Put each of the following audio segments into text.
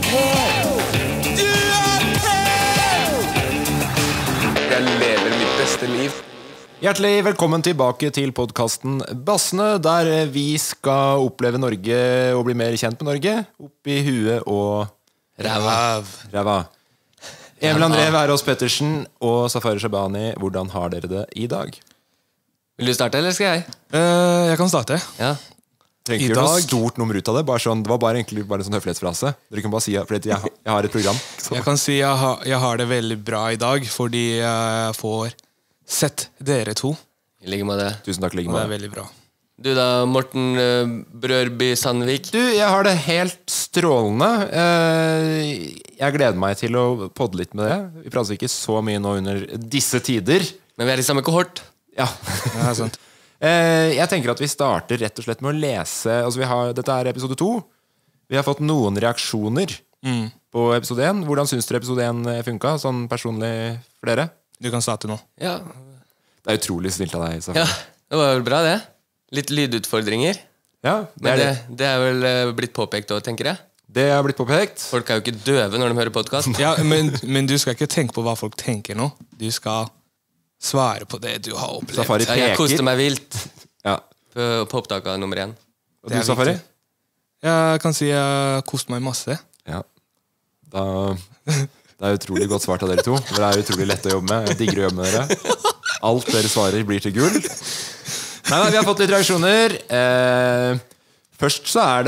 Jeg lever mitt beste liv. Hjertelig velkommen tilbake til podcasten Bassene, der vi skal oppleve Norge og bli mer kjent med Norge. Opp i huet og ræva. Emil André Værås Pettersen og Safari Shabani, hvordan har dere det i dag? Vil du starte, eller skal jeg? Jeg kan starte. Ja. Trenger ikke gjøre noe stort nummer ut av det. Det var egentlig bare en sånn høflighetsfrase. Dere kan bare si at jeg har et program. Så. Jeg kan si jeg har det veldig bra i dag, fordi jeg får sett dere to. I like med det. Tusen takk, like Og det med er veldig bra. Du da, Morten Brørby Sandvik. Du, jeg har det helt strålende. Jeg gleder meg til å podde litt med det. Vi prater ikke så mye nå under disse tider. Men vi er i samme kohort. Ja. Ja, sant. Jeg tenker at vi starter rett og slett med å lese dette er episode 2. Vi har fått noen reaksjoner på episode 1. Hvordan synes dere episode 1 funket, sånn personlig for dere? Du kan starte nå. Ja, Det er utrolig snilt av deg, Safari. det var vel bra det. Litt lydutfordringer. Ja, Men det er vel blitt påpekt også, tenker jeg. Det har blitt påpekt. Folk er jo ikke døve når de hører podcast. Ja, men du skal ikke tenke på hva folk tenker nå. Du skal svare på det du har opplevd. Safari Ja, jeg koste meg vilt Ja. på opptaket av nummer 1. Og Det du, er Safari? viktig. Jeg kan si jeg koste meg masse. Ja. Det er utrolig godt svart av dere to. Dere er utrolig lett å jobbe med. Jeg digger å jobbe med dere. Alt dere svarer blir til gull. Nei, vi har fått litt reaksjoner. Først så er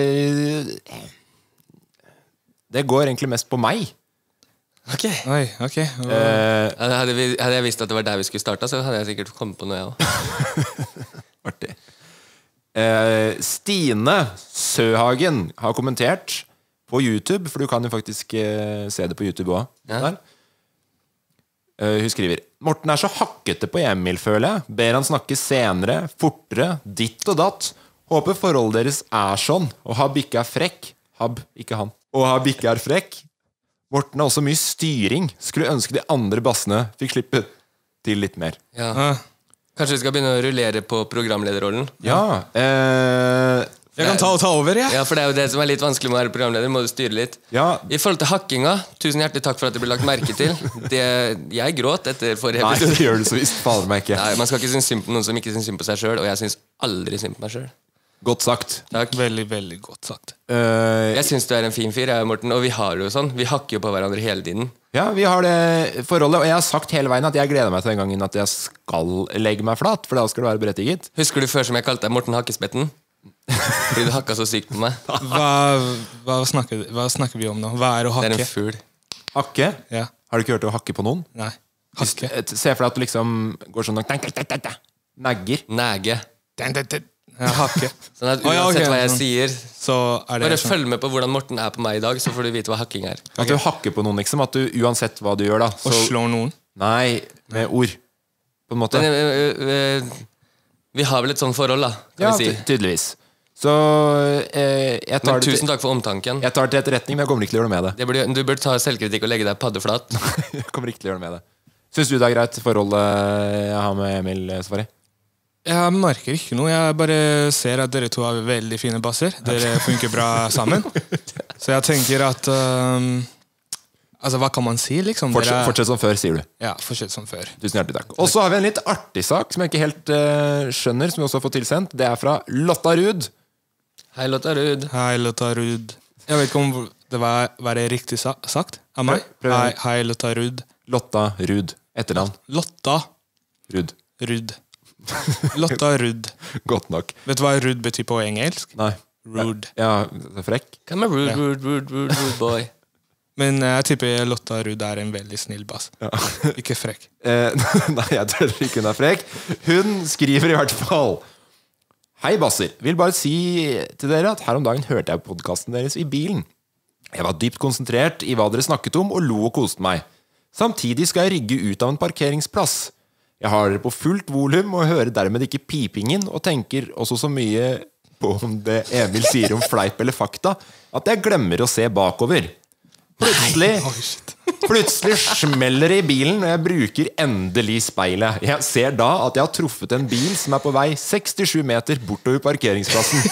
det går egentlig mest på meg. Ok. Ok. Hadde jeg visst at det var der vi skulle starte, så hadde jeg sikkert kommet på noe, jeg også. Artig. Stine Søhagen har kommentert på YouTube, for du kan jo faktisk se det på YouTube også. Ja. Hun skriver: Morten er så hakkete på Emil, føler jeg. Ber han snakke senere, fortere, ditt og datt. Håper forholdet deres er sånn. Og Hab ikke er frekk. Hab, ikke han. Og Hab ikke er frekk. Morten har også mye styring. Skulle ønske de andre bassene fikk slippe til litt mer. Ja. Kanskje vi skal begynne å rullere på programlederrollen? Ja, Jeg kan ta over, jeg. Ja, for det er jo det som er litt vanskelig med å være programleder. Må du styre litt. ja. I forhold til hakkinga, tusen hjertelig takk for at det ble lagt merke til. Jeg gråt etter forrige Nei, episode. det gjør du så visst. Fader meg ikke. Nei, man skal ikke synes synd på noen som ikke synes synd på seg selv. Og jeg synes aldri synd på meg selv. Godt sagt. Takk. Veldig, veldig godt sagt. Jeg synes du er en fin fyr, jeg, Morten. Og vi har det jo sånn. Vi hakker jo på hverandre hele tiden. Ja, vi har det forholdet. Og jeg har sagt hele veien at jeg gleder meg til den gangen at jeg skal legge meg flat. For da skal det være berettiget. Husker du før som jeg kalte deg Morten Hakkespetten? Fordi du hakka så sykt på meg. Hva snakker vi om nå? Hva er å Det er hakke? en fugl. Hakke? Ja. Har du ikke hørt å hakke på noen? Nei. Hakke. Se for deg at du liksom går sånn Nagger. Nege. Ja, hakke. Sånn at Å, ja, uansett ok. hva jeg sier, Så er det bare sånn. følg med på hvordan Morten er på meg i dag, så får du vite hva hakking er. At du hakker på noen, liksom. At du uansett hva du gjør, da. Å slå noen. Nei, med ord. På en måte. Men vi har vel et sånt forhold, da, kan Ja, vi si. tydeligvis. Så jeg Men tar tusen takk for omtanken. Jeg tar det til etterretning, men jeg kommer ikke til å gjøre noe med det. Du burde ta selvkritikk og legge deg paddeflat. Jeg kommer ikke til å gjøre noe med det. Syns du det er greit, forholdet jeg har med Emil, Safari? Jeg merker ikke noe. Jeg bare ser at dere to har veldig fine basser. Dere funker bra sammen. Så jeg tenker at altså, hva kan man si, liksom? Fortsett som før, sier du. Ja, fortsett som før. Tusen hjertelig takk. Og så har vi en litt artig sak som jeg ikke helt skjønner, som vi også har fått tilsendt. Det er fra Lotta Ruud. Hei, Lotta Ruud. Hei, Lotta Ruud. Jeg vet ikke om det var det riktig sagt av meg. Prøv. Hei, Lotta Ruud. Lotta Ruud. Etternavn. Lotta Ruud. Ruud. Lotta Ruud. Godt nok. Vet du hva Ruud betyr på engelsk? Nei. Rude. Ja, frekk. Come on, rude boy. Men jeg tipper Lotta Ruud er en veldig snill bass. Ja. Ikke frekk. Nei, jeg tror ikke hun er frekk. Hun skriver i hvert fall: Hei, basser. Vil bare si til dere at her om dagen hørte jeg podcasten deres i bilen. Jeg var dypt konsentrert i hva dere snakket om, og lo og koste meg. Samtidig skal jeg rygge ut av en parkeringsplass. Jeg har dere på fullt volum og hører dermed ikke pipingen, og tenker også så mye på om det Emil sier om fleip eller fakta, at jeg glemmer å se bakover. Plutselig Plutselig smeller det i bilen, og jeg bruker endelig speilet. Jeg ser da at jeg har truffet en bil som på vei 67 meter bortover parkeringsplassen.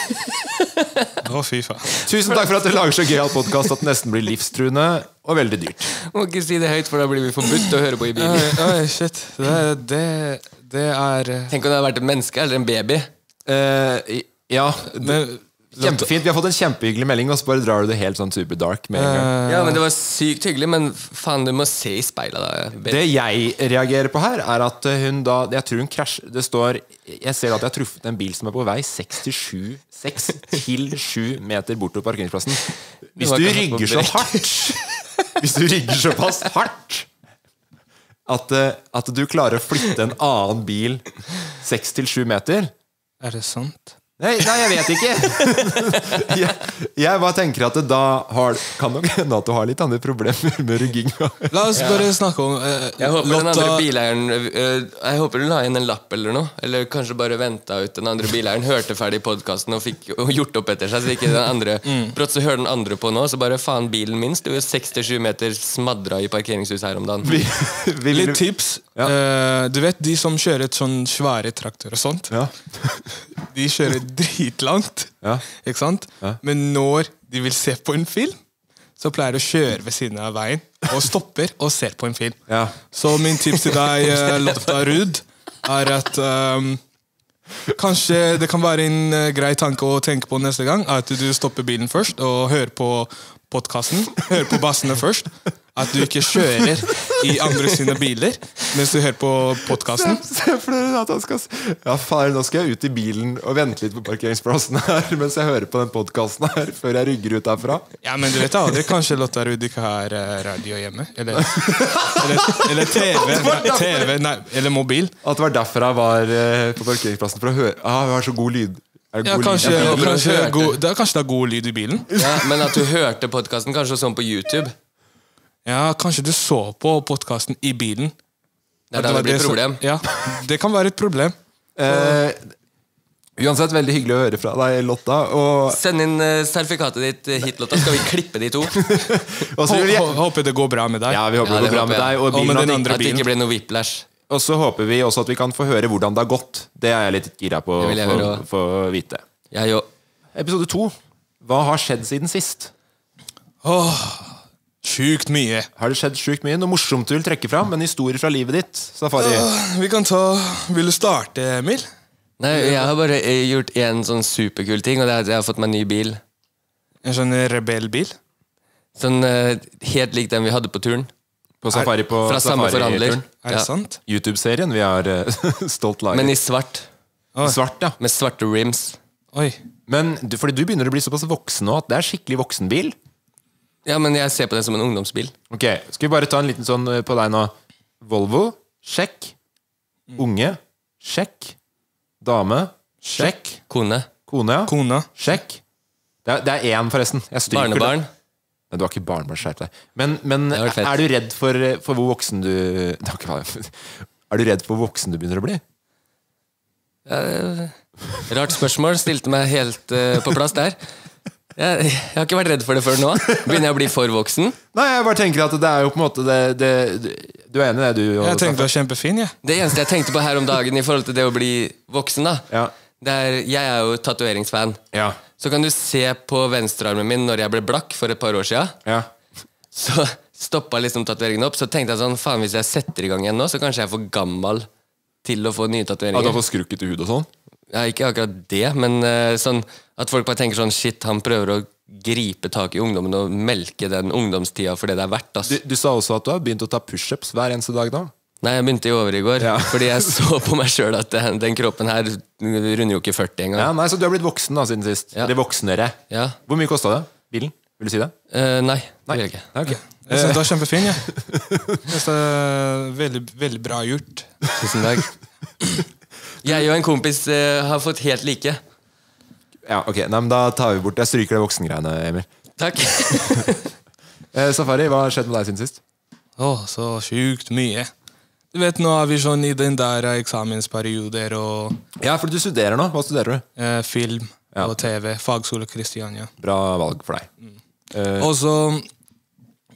Fy faen. Tusen takk for at du lager så gøyal podcast at det nesten blir livstruende og veldig dyrt. Må ikke si det høyt, for da blir vi forbudt å høre på i bilen. Oi, shit. Det Tenk om det hadde vært et menneske eller en baby. Ja, Men, kjempefint. Vi har fått en kjempehyggelig melding, og så bare drar du det helt sånn superdark med en gang. Ja, men det var sykt hyggelig, men faen, du må se i speilet da. Det jeg reagerer på her, at hun da jeg tror hun krasjer. Det står jeg ser at jeg har truffet en bil som på vei 6 til 7 meter bortover parkeringsplassen. Hvis du rygger så hardt, hvis du rygger såpass hardt at du klarer å flytte en annen bil 6 til 7 meter. er det sant? Nei, jeg vet ikke. Jeg bare tenker at det da kan nok hende at du har litt andre problemer med rygging. La oss bare snakke om Jeg håper den andre bileieren Jeg håper du la inn en lapp eller noe. Eller kanskje bare ventet ut den andre bileieren, hørte ferdig podcasten og fikk gjort opp etter seg, så ikke den andre så hører den andre på nå. Så bare faen, bilen min sto 67 meter smadra i parkeringshus her om dagen. Litt tips. Du vet de som kjører et sånn svære traktor og sånt? Ja. De kjører dritlangt, ikke sant? Men når de vil se på en film, så pleier de å kjøre ved siden av veien og stopper og ser på en film. Så min tips til deg, Lotta Ruud, er at kanskje det kan være en grei tanke å tenke på neste gang, at du stopper bilen først og hører på podcasten, hører på bassene først. At du ikke kjører i andre sine biler mens du hører på podcasten. Se for dere at han skal Ja, faen, nå skal jeg ut i bilen og vente litt på parkeringsplassen her mens jeg hører på den podcasten her før jeg rygger ut herfra. Ja, men du vet aldri, kanskje Lotta Ruud ikke har radio hjemme. Eller TV, nei, eller mobil. At det var derfor jeg var på parkeringsplassen, for å høre. Vi har så god lyd. Ja, kanskje det er god lyd i bilen. Ja, men at du hørte podcasten kanskje sånn på YouTube. Ja, kanskje du så på podcasten i bilen. Det er blir et problem. Ja, det kan være et problem. Uansett, veldig hyggelig å høre fra deg, Lotta. Send inn sertifikatet ditt hit, Lotta. Skal vi klippe de to? Håper det går bra med deg. Ja, vi håper det går bra med deg. Og med den andre at det ikke blir noe whiplash. Og så håper vi også at vi kan få høre hvordan det har gått. Det er jeg litt gira på å få vite. Jeg òg. Episode 2. Hva har skjedd siden sist? Sjukt mye. Har det skjedd sjukt mye? Noe morsomt du vil trekke fram? En historie fra livet ditt, Safari? Vi kan ta Vil du starte, Emil? Nei, jeg har bare gjort en sånn superkul ting, og det er at jeg har fått meg en ny bil. En sånn rebellbil? Sånn helt lik den vi hadde på turen. På Safari på Fra samme forhandler. Er det sant? YouTube-serien vi har stolt laget. Men i svart. Svart, ja. Med svarte rims. Oi. Men fordi du begynner å bli såpass voksen nå at det er skikkelig voksenbil. Ja, men jeg ser på det som en ungdomsbil. Ok, skal vi bare ta en liten sånn på deg nå. Volvo, sjekk. Unge, sjekk. Dame, sjekk. Kone. Kone, ja. Kona. Sjekk. Det er én, forresten. Jeg stryker Barnebarn. det. Nei, du har ikke barnebarn, skjerp deg. Men Det hadde vært fett. er du redd for hvor voksen du Det har ikke vært- Er du redd for hvor voksen du begynner å bli? Rart spørsmål. Stilte meg helt på plass der. Jeg har ikke vært redd for det før nå. Begynner jeg å bli for voksen? Nei, jeg bare tenker at det er jo på en måte Du er enig i det, du? Jeg tenkte du var kjempefin, jeg. Det eneste jeg tenkte på her om dagen i forhold til det å bli voksen, da, Ja. jeg er jo tatoveringsfan. Ja. Så kan du se på venstrearmen min når jeg ble blakk for et par år siden. Ja. Så stoppa liksom tatoveringen opp. Så tenkte jeg sånn, faen, hvis jeg setter i gang igjen nå, så kanskje jeg er for gammel til å få nye At du tatoveringer. har fått skrukket hud og sånn? Ja, ikke akkurat det, men sånn at folk bare tenker sånn, shit, han prøver å gripe tak i ungdommen og melke den ungdomstida for det det er verdt, ass. Du sa også at du har begynt å ta pushups hver eneste dag da? Nei, jeg begynte i over i går, Ja. fordi jeg så på meg selv at den kroppen her runder jo ikke 40 en gang. Ja, nei, Så du har blitt voksen da siden sist? Ja. Eller voksnere? Ja. Hvor mye kostet det? Bilen? Vil du si det? Nei, det vil jeg ikke. Nei, ok. Jeg synes du er kjempefin, jeg. Jeg synes det er veldig, veldig bra gjort. Tusen takk. Jeg og en kompis har fått helt like. Ja, ok, nei, men da tar vi bort. Jeg stryker det voksengreiene, Emil. Takk. Safari, hva har skjedd med deg siden sist? Så sjukt mye. Du vet, nå er vi sånn i den der eksamensperioder og Ja, for du studerer nå. Hva studerer du? film Ja. og TV. Fagskole Kristiania. Bra valg for deg. Og så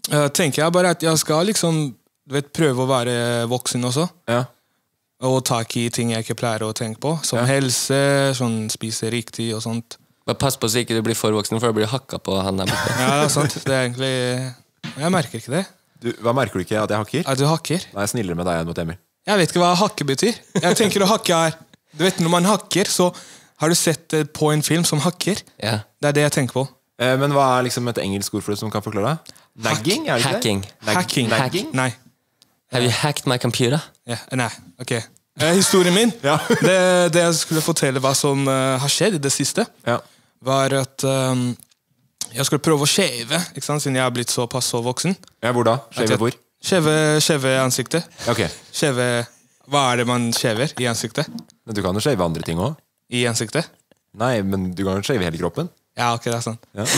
tenker jeg bare at jeg skal liksom prøve å være voksen også. Ja. Og ta i ting jeg ikke pleier å tenke på. Som helse, sånn spise riktig og sånt. Bare pass på så ikke du blir for voksen, for da blir du hakket på han der borte. Ja, det er sant. Det er egentlig... Jeg merker ikke det. Hva merker du ikke? At jeg hakker? At du hakker? Nei, jeg er snillere med deg enn mot Emil. Jeg vet ikke hva hakke betyr. Jeg tenker å hakke er... Du vet, når man hakker, så har du sett på en film som hakker. Ja. Det er det jeg tenker på. Men hva er liksom et engelsk ord for det som kan forklare det? Nagging, er det ikke Hacking. det? Hacking. Nagging? Nei. Have you hacked my computer? Ja, nei, ok. Historien min, Ja. det jeg skulle fortelle hva som har skjedd i det siste, var at jeg skulle prøve å skjeve, ikke sant, siden jeg har blitt såpass så voksen. Ja, hvor da? Skjeve hvor? Skjeve ansiktet. Ok. Skjeve, hva er det man skjever i ansiktet? Men du kan jo skjeve andre ting også. I ansiktet? Nei, men du kan jo skjeve hele kroppen. Ja, ok, det er sant. Ja.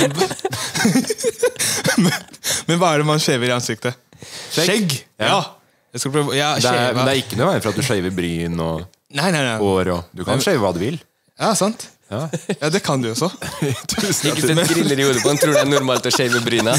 Men hva er det man skjever i ansiktet? Skjegg? Ja. Jeg skal prøve, men det er ikke noe veien for at du skjever bryn og Nei. hår og... Du kan skjeve hva du vil. Ja, sant. Ja, det kan du også. Ikke sett griller i hodet på han. Tror det er normalt å skjeve bryna.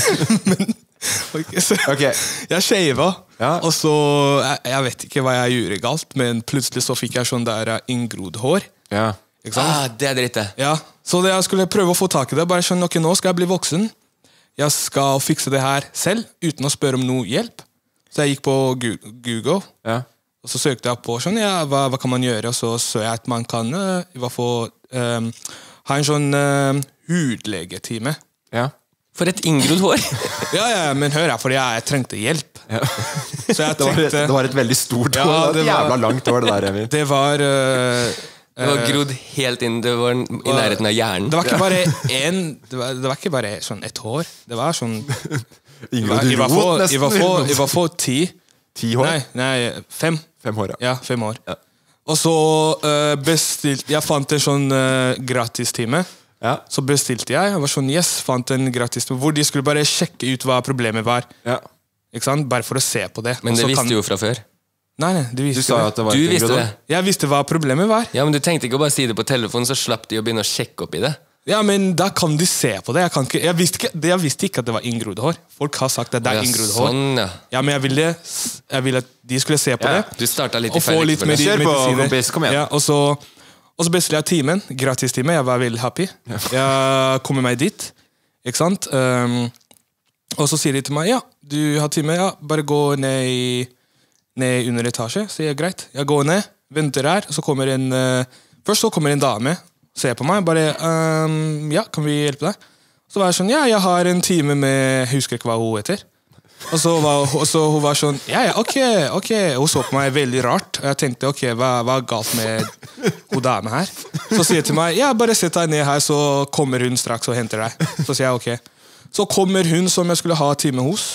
Okay. Jeg skjeva, og så jeg vet ikke hva jeg gjorde galt, men plutselig så fikk jeg sånn der inngrodd hår. Ja. Det er dritt det. Ja, så jeg skulle prøve å få tak i det. Bare skjønne, ok, nå skal jeg bli voksen. Jeg skal fikse det her selv, uten å spørre om noe hjelp. Så jeg gikk på Google, og så søkte jeg på sånn, hva kan man gjøre, og så jeg at man kan i hvert fall ha en sånn hudlegetime. Ja. For et inngrodd hår. Ja, men hør her, fordi jeg trengte hjelp. Ja. Så jeg tenkte... Det var et veldig stort hår, det var et jævla langt hår det der, Emil. Det var... Det var grodd helt inn, det var i nærheten av hjernen. Det var ikke bare det var ikke bare sånn et hår. Det var sånn... I hvert fall 10. 10 hår? Nei, 5. 5 hår, ja. 5 år. Ja. Og så bestilte... Jeg fant en sånn gratistime. Ja. Så bestilte jeg var sånn, fant en gratistime hvor de skulle bare sjekke ut hva problemet var. Ja. Ikke sant? Bare for å se på det. Men det visste jo fra før. Nei, de visste du sa det. At det var du visste det. Jeg visste hva problemet var. Ja, men du tenkte ikke å bare si det på telefonen, så slapp de å begynne å sjekke opp i det. Ja, men da kan de se på det. Jeg visste ikke at det var inngrodd hår. Folk har sagt at det er inngrodd hår. Sånn, ja, men jeg ville at de skulle se på det. Du startet litt i feil. Og få litt Kjør på, kompis, kom igjen. Ja, og så bestilte jeg timen, gratistime. Jeg var veldig happy. Jeg kommer meg dit, ikke sant? Og så sier de til meg, ja, du har time, ja, bare gå ned under etasje. Så jeg, greit, jeg går ned, venter her, og så kommer først så kommer en dame, ser på meg, bare, ja, kan vi hjelpe deg? Så var jeg sånn, ja, jeg har en time med, jeg husker ikke hva hun heter. Og så hun var sånn, ja, ok. Hun så på meg veldig rart, og jeg tenkte, ok, hva er galt med hun dame her? Så sier jeg til meg, ja, bare sett deg ned her, så kommer hun straks og henter deg. Så sier jeg, ok. Så kommer hun som jeg skulle ha time hos.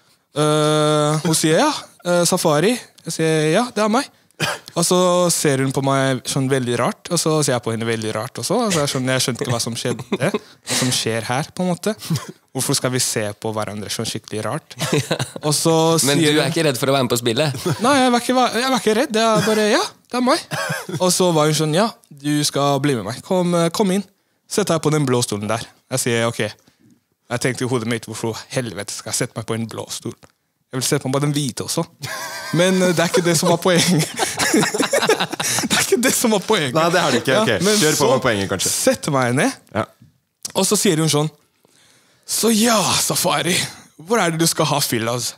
Hun sier, ja, Safari. Jeg sier, ja, det er meg. Og så ser hun på meg sånn veldig rart, og så ser jeg på henne veldig rart også. Og så jeg skjønte ikke hva som skjedde, hva som skjer her, på en måte. Hvorfor skal vi se på hverandre sånn skikkelig rart? Og så men du er ikke redd for å være med på spillet? Nei, jeg var ikke redd. Det er bare, ja, det er meg. Og så var hun sånn, ja, du skal bli med meg. Kom inn. Sett deg på den blå stolen der. Jeg sier, ok. Jeg tenkte i hodet mitt, hvorfor helvete skal jeg sette meg på en blå stol? Jeg vil sette meg på den hvite også. Men det er ikke det som var poenget. Det er ikke det som var poenget. Nei, det er det ikke. Ok, kjør på med poenget, kanskje. Sette meg ned, og så sier hun sånn, så ja, Safari, hvor er det du skal ha fillers?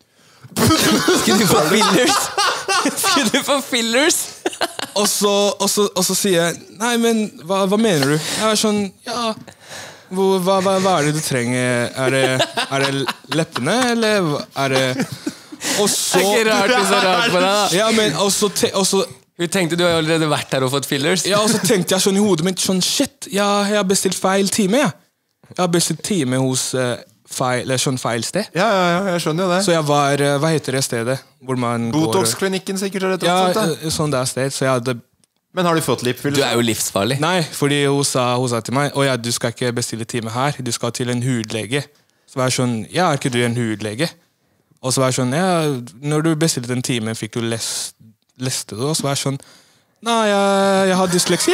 Skal du få fillers? Skal du få fillers? Og så sier jeg, nei, men hva mener du? Jeg er sånn, ja... Hva er det du trenger? Er det leppene, eller er det... Og så... Det er ikke rart du så rart på deg. Ja, men og så Vi tenkte du har jo allerede vært her og fått fillers. Ja, og så tenkte jeg sånn i hodet mitt, sånn, shit, jeg har bestilt feil time, ja. Jeg har bestilt time hos feil sted. Ja, jeg skjønner jo det. Så jeg var, hva heter det stedet? Hvor man Botox-klinikken sikkert, eller noe sånt da? Ja, sånn der sted, så jeg hadde... Men har du fått lipfyll? Du er jo livsfarlig. Nei, fordi hun sa til meg, ja, du skal ikke bestille time her, du skal til en hudlege. Så var jeg sånn, ja, er ikke du en hudlege? Og så var jeg sånn, ja, når du bestilte en time, fikk du leste du? Og så var jeg sånn, nei, jeg har dysleksi,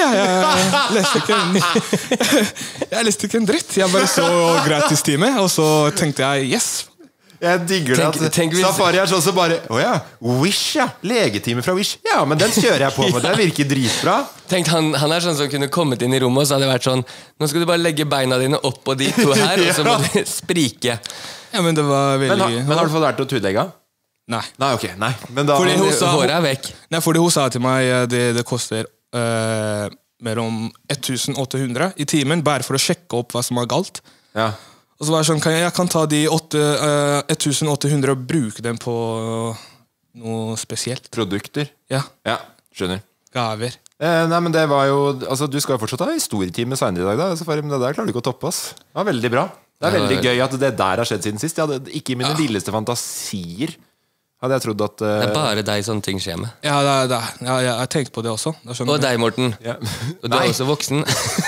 jeg leste ikke en dritt. Jeg bare så gratis time, og så tenkte jeg, yes. Jeg digger det at Safari sånn som bare Wish, legetime fra Wish. Ja, men den kjører jeg på med. Den virker dritbra. Tenk, han sånn som kunne kommet inn i rommet, og så hadde det vært sånn: nå skal du bare legge beina dine opp på de to her, og så må du sprike. Ja, men det var veldig... Men har du fått vært å tudlegge? Nei. Nei, ok, nei. Men da... Håret vekk. Nei, fordi hun sa til meg det koster mer om 1800 i timen, bare for å sjekke opp hva som er galt. Ja. Og så var det sånn, jeg kan ta de 1800 og bruke dem på noe spesielt. Produkter? Ja. Ja, skjønner. Gaver. Nei, men det var jo... Altså, du skal jo fortsatt ha historietime senere i dag, da. Men det der klarer du ikke å toppe, ass. Det var veldig bra. Det er veldig gøy at det der har skjedd siden sist. Jeg hadde ikke i mine villeste fantasier hadde jeg trodd at... Det er bare deg sånne ting skjer med. Ja, jeg har tenkt på det også. Og deg, Morten. Ja. Og du er også voksen.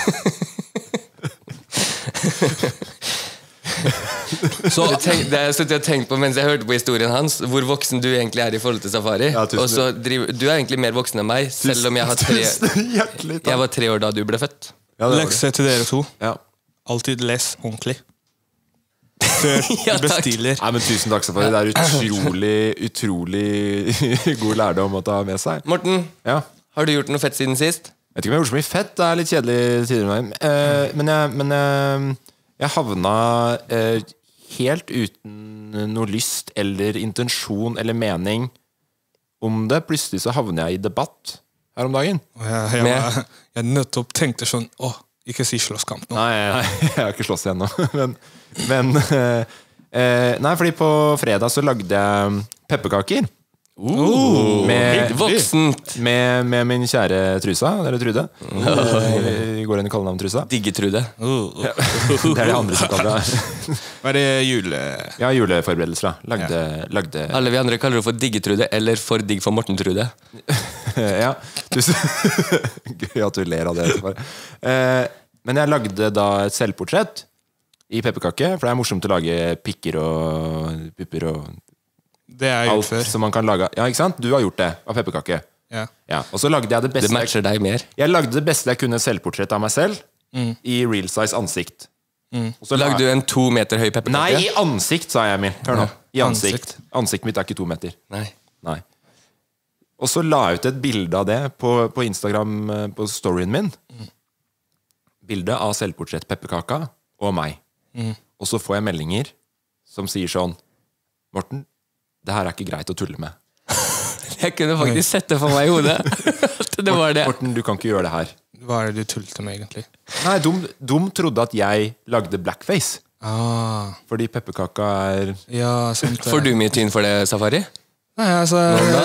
Så det har jeg tenkt på mens jeg hørte på historien hans, hvor voksen du egentlig er i forhold til Safari. Og så du er egentlig mer voksen enn meg, selv om jeg var 3 år da du ble født. Lekse til dere to. Alltid les ordentlig før du bestiller. Nei, men tusen takk, Safari. Det er utrolig god lærdom å ta med seg. Morten, har du gjort noe fett siden sist? Jeg vet ikke om jeg har gjort så mye fett. Det er litt kjedelig tider med meg. Men jeg havna helt uten noe lyst eller intensjon eller mening om det. Plutselig så havner jeg i debatt her om dagen. Jeg nettopp tenkte sånn, ikke si slåsskamp nå. Nei, jeg har ikke slåss igjen nå. Nei, fordi på fredag så lagde jeg pepperkaker. Voksent. Med min kjære Trusa, eller Trude. Vi går inn i kallenavn Trusa. Digge Trude. Det er det andre som kaller det. Hva er det jule... Ja, juleforberedelser. Lagde... Alle vi andre kaller det for Digge Trude, eller for digg for Morten Trude. Ja, gøy at du ler av det. Men jeg lagde da et selvportrett i pepperkake, for det er morsomt å lage pikker og pupper og det er alt som man kan lage. Ja, ikke sant? Du har gjort det av pepperkake. Ja. Og så lagde jeg det beste. Det matcher deg mer. Jeg lagde det beste jeg kunne selvportrett av meg selv i real size ansikt. Og så lagde du en 2 meter høy pepperkake? Nei, i ansikt, sa jeg, Emil. Hør nå. I ansikt. Ansiktet mitt er ikke 2 meter. Nei. Og så la jeg ut et bilde av det på Instagram, på storyen min. Bilde av selvportrett pepperkaka og meg. Og så får jeg meldinger som sier sånn: Morten, det her er ikke greit å tulle med. Jeg kunne faktisk sett det for meg i hodet. Det var det. Morten, du kan ikke gjøre det her. Hva er det du tullte med egentlig? Nei, de trodde at jeg lagde blackface. Fordi pepperkaka er... Ja, sant. Får du mye tyn for det, Safari? Nei, altså,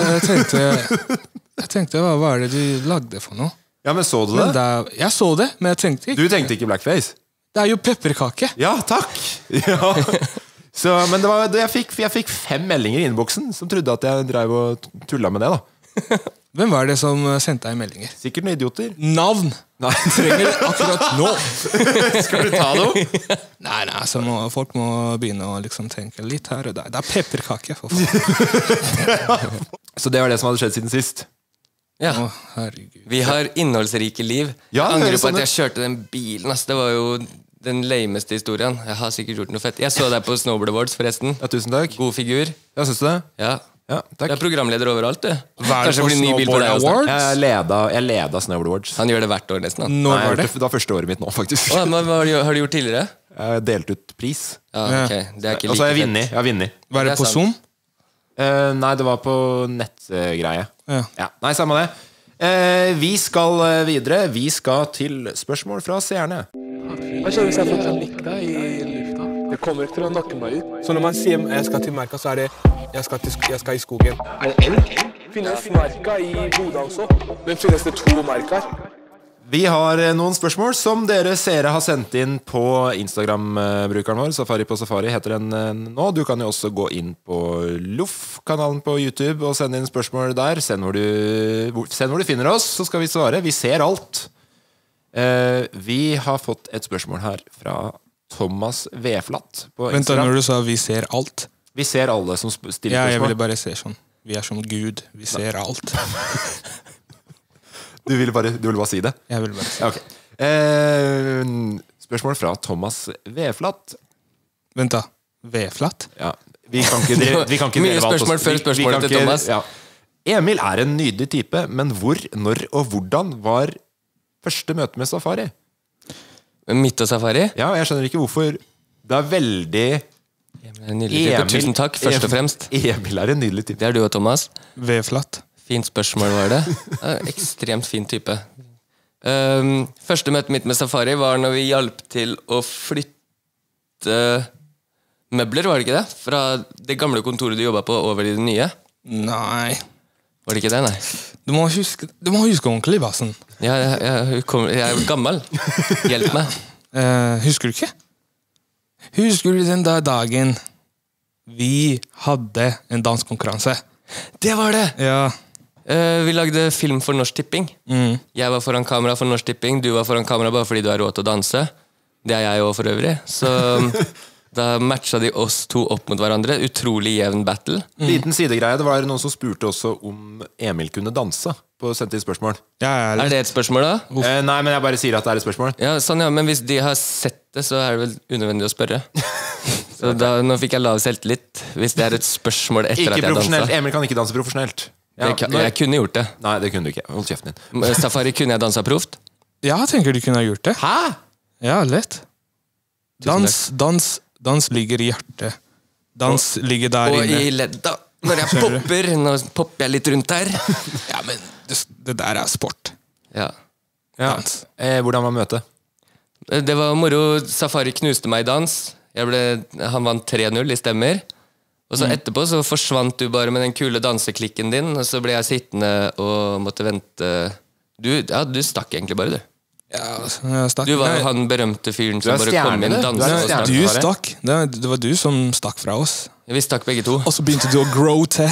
jeg tenkte, hva er det du lagde for noe? Ja, men så du det? Jeg så det, men jeg tenkte ikke. Du tenkte ikke blackface? Det er jo pepperkake. Ja, takk! Ja. Så, men jeg fikk 5 meldinger i innboksen som trodde at jeg drev og tullet med det da. Hvem var det som sendte deg meldinger? Sikkert noen idioter. Navn! Nei. Trenger akkurat nå. Skal du ta noe? Nei, altså, folk må begynne å liksom tenke litt her og der. Det er pepperkake, for faen. Så det var det som hadde skjedd siden sist? Ja. Herregud. Vi har innholdsrike liv. Jeg angrer på at jeg kjørte den bilen. Det var jo den lameste historien. Jeg har sikkert gjort noe fett. Jeg så deg på Snowboard Awards, forresten. Ja, tusen takk. God figur. Ja, synes du det? Ja, takk. Du er programleder overalt, du. Kanskje det blir ny bil på deg også. Jeg leda Snowboard Awards. Han gjør det hvert år nesten. Når var det? Det var første året mitt nå, faktisk. Hva har du gjort tidligere? Jeg har delt ut pris. Okay. Det er ikke like og så har jeg vunnet. Var det på Zoom? Nei, det var på nettgreie. Ja. Nei, samme det. Vi skal videre. Vi skal til spørsmål fra seerne. Hva skjer hvis jeg får panikk i lufta? Det kommer ikke til å nakke meg ut. Så når man sier jeg skal til merka, så er det jeg skal i skogen. Er det elg? Finnes merka i Bodø også? Men finnes det 2 merker? Vi har noen spørsmål som dere seere har sendt inn på Instagram-brukeren vår. Safari på Safari heter den nå. Du kan jo også gå inn på Loff-kanalen på YouTube og sende inn spørsmål der. Send hvor du finner oss, så skal vi svare. Vi ser alt. Vi har fått et spørsmål her fra Thomas Veflatt på Instagram. Vent da, når du sa 'vi ser alt'? Vi ser alle som stiller spørsmål. Ja, jeg ville bare se sånn. Vi er som Gud, vi ser alt. Du ville bare si det? Jeg ville bare si det. Okay. Spørsmål fra Thomas Veflatt. Vent da, Veflatt? Ja, Vi kan ikke Mye spørsmål før spørsmålet til Thomas. Ja. Emil er en nydelig type, men hvor, når og hvordan var første møte med Safari? Mitt og Safari? Ja, jeg skjønner ikke hvorfor. Det er veldig Emil, tusen takk, først og fremst. Emil er en nydelig type. Det er du og Thomas. V-flatt. Fint spørsmål var det. Ekstremt fin type. Første møte mitt med Safari var når vi hjalp til å flytte møbler, var det ikke det? Fra det gamle kontoret du jobbet på over i det nye. Nei. Var det ikke det, nei? Du må huske ordentlig, basen. Ja, jeg er gammel. Hjelp meg. Husker du ikke? Husker du den dagen vi hadde en danskonkurranse? Det var det! Ja. Vi lagde film for Norsk Tipping. Jeg var foran kamera for Norsk Tipping. Du var foran kamera bare fordi du har råd til å danse. Det er jeg også for øvrig. Så da matcha de oss to opp mot hverandre. Utrolig jevn battle. Liten sidegreie, det var noen som spurte også om Emil kunne danse på sendt inn spørsmål. Er det et spørsmål da? Nei, men jeg bare sier at det er et spørsmål. Ja, sånn ja, men hvis de har sett det, så er det vel unødvendig å spørre. Så da, nå fikk jeg lav selvtillit. Hvis det er et spørsmål etter ikke at jeg dansa. Emil kan ikke danse profesjonelt. Ja, jeg kunne gjort det. Nei, det kunne du ikke. Hold kjeften din. Safari kunne jeg dansa proft. Ja, jeg tenker du kunne ha gjort det. Hæ? Ja, lett. Dans ligger i hjertet. Dans ligger der inne. Og i ledda. Når jeg popper, nå popper jeg litt rundt her. Ja, men det der er sport. Ja. Dans. Hvordan var møtet? Det var moro. Safari knuste meg i dans. Han vant 3-0 i stemmer. Og så etterpå så forsvant du bare med den kule danseklikken din. Og så ble jeg sittende og måtte vente. Du stakk egentlig bare, du. Ja, jeg stakk. Du var han berømte fyren som bare kom inn danse. Du stakk. Det var du som stakk fra oss. Vi stakk begge to. Og så begynte du å grow til.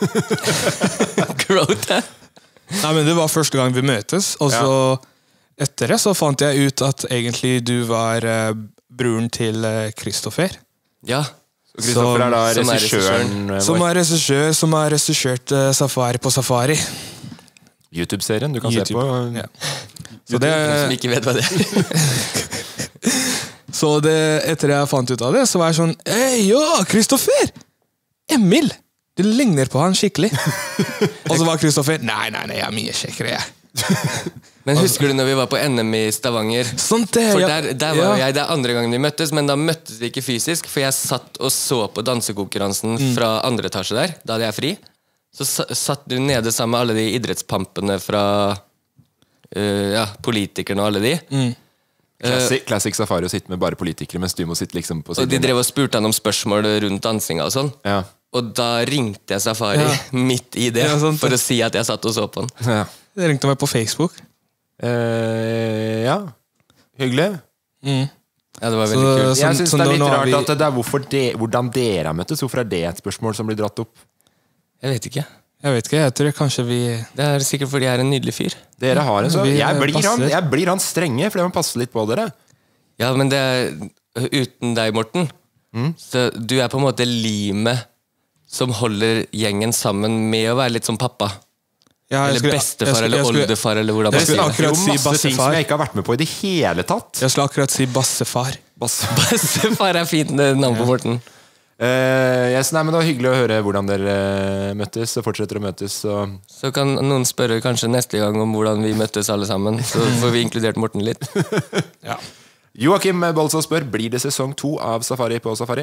Grow til? Nei, men det var første gang vi møtes. Og så etter det så fant jeg ut at egentlig du var broren til Kristoffer. Ja. Kristoffer er da regissøren som har regissert Safari på Safari. YouTube-serien du kan se på. Ja. Så det som ikke vet hva det er. Så etter jeg fant ut av det, så var jeg sånn Kristoffer! Emil! Du ligner på han skikkelig. Og så var Kristoffer Nei, jeg er mye kjekkere, jeg. Men husker du når vi var på NM i Stavanger? Sånt det, for der var jeg, det er andre gangen vi møttes, men da møttes vi ikke fysisk, for jeg satt og så på dansekonkurransen fra andre etasje der, da hadde jeg fri. Så satt du nede sammen med alle de idrettspampene fra politikerne og alle de. Classic Safari å sitte med bare politikere, mens du må sitte liksom på siden. Og de drev og spurte han om spørsmål rundt dansinga og sånn. Ja. Og da ringte jeg Safari midt i det, for å si at jeg satt og så på han. Ja. Det ringte meg på Facebook. Ja. Hyggelig. Ja, det var veldig kult. Jeg synes det er litt rart at det er hvordan dere har møttes. Hvorfor er det et spørsmål som blir dratt opp? Jeg vet ikke. Jeg tror kanskje vi... Det er sikkert fordi jeg er en nydelig fyr. Dere har en så... Jeg blir han strenge, fordi man passer litt på dere. Ja, men det er uten deg, Morten. Så du er på en måte limet som holder gjengen sammen med å være litt som pappa. Ja, eller bestefar, eller oldefar, eller hvordan man sier det. Det er jo masse ting som jeg ikke har vært med på i det hele tatt. Jeg skulle akkurat si bassefar. Bassefar er fint navn på Morten. Nei, men det var hyggelig å høre hvordan dere møttes og fortsetter å møtes. Så kan noen spørre kanskje neste gang om hvordan vi møttes alle sammen. Så får vi inkludert Morten litt. Ja. Joakim Bolså spør, blir det sesong 2 av Safari på Safari?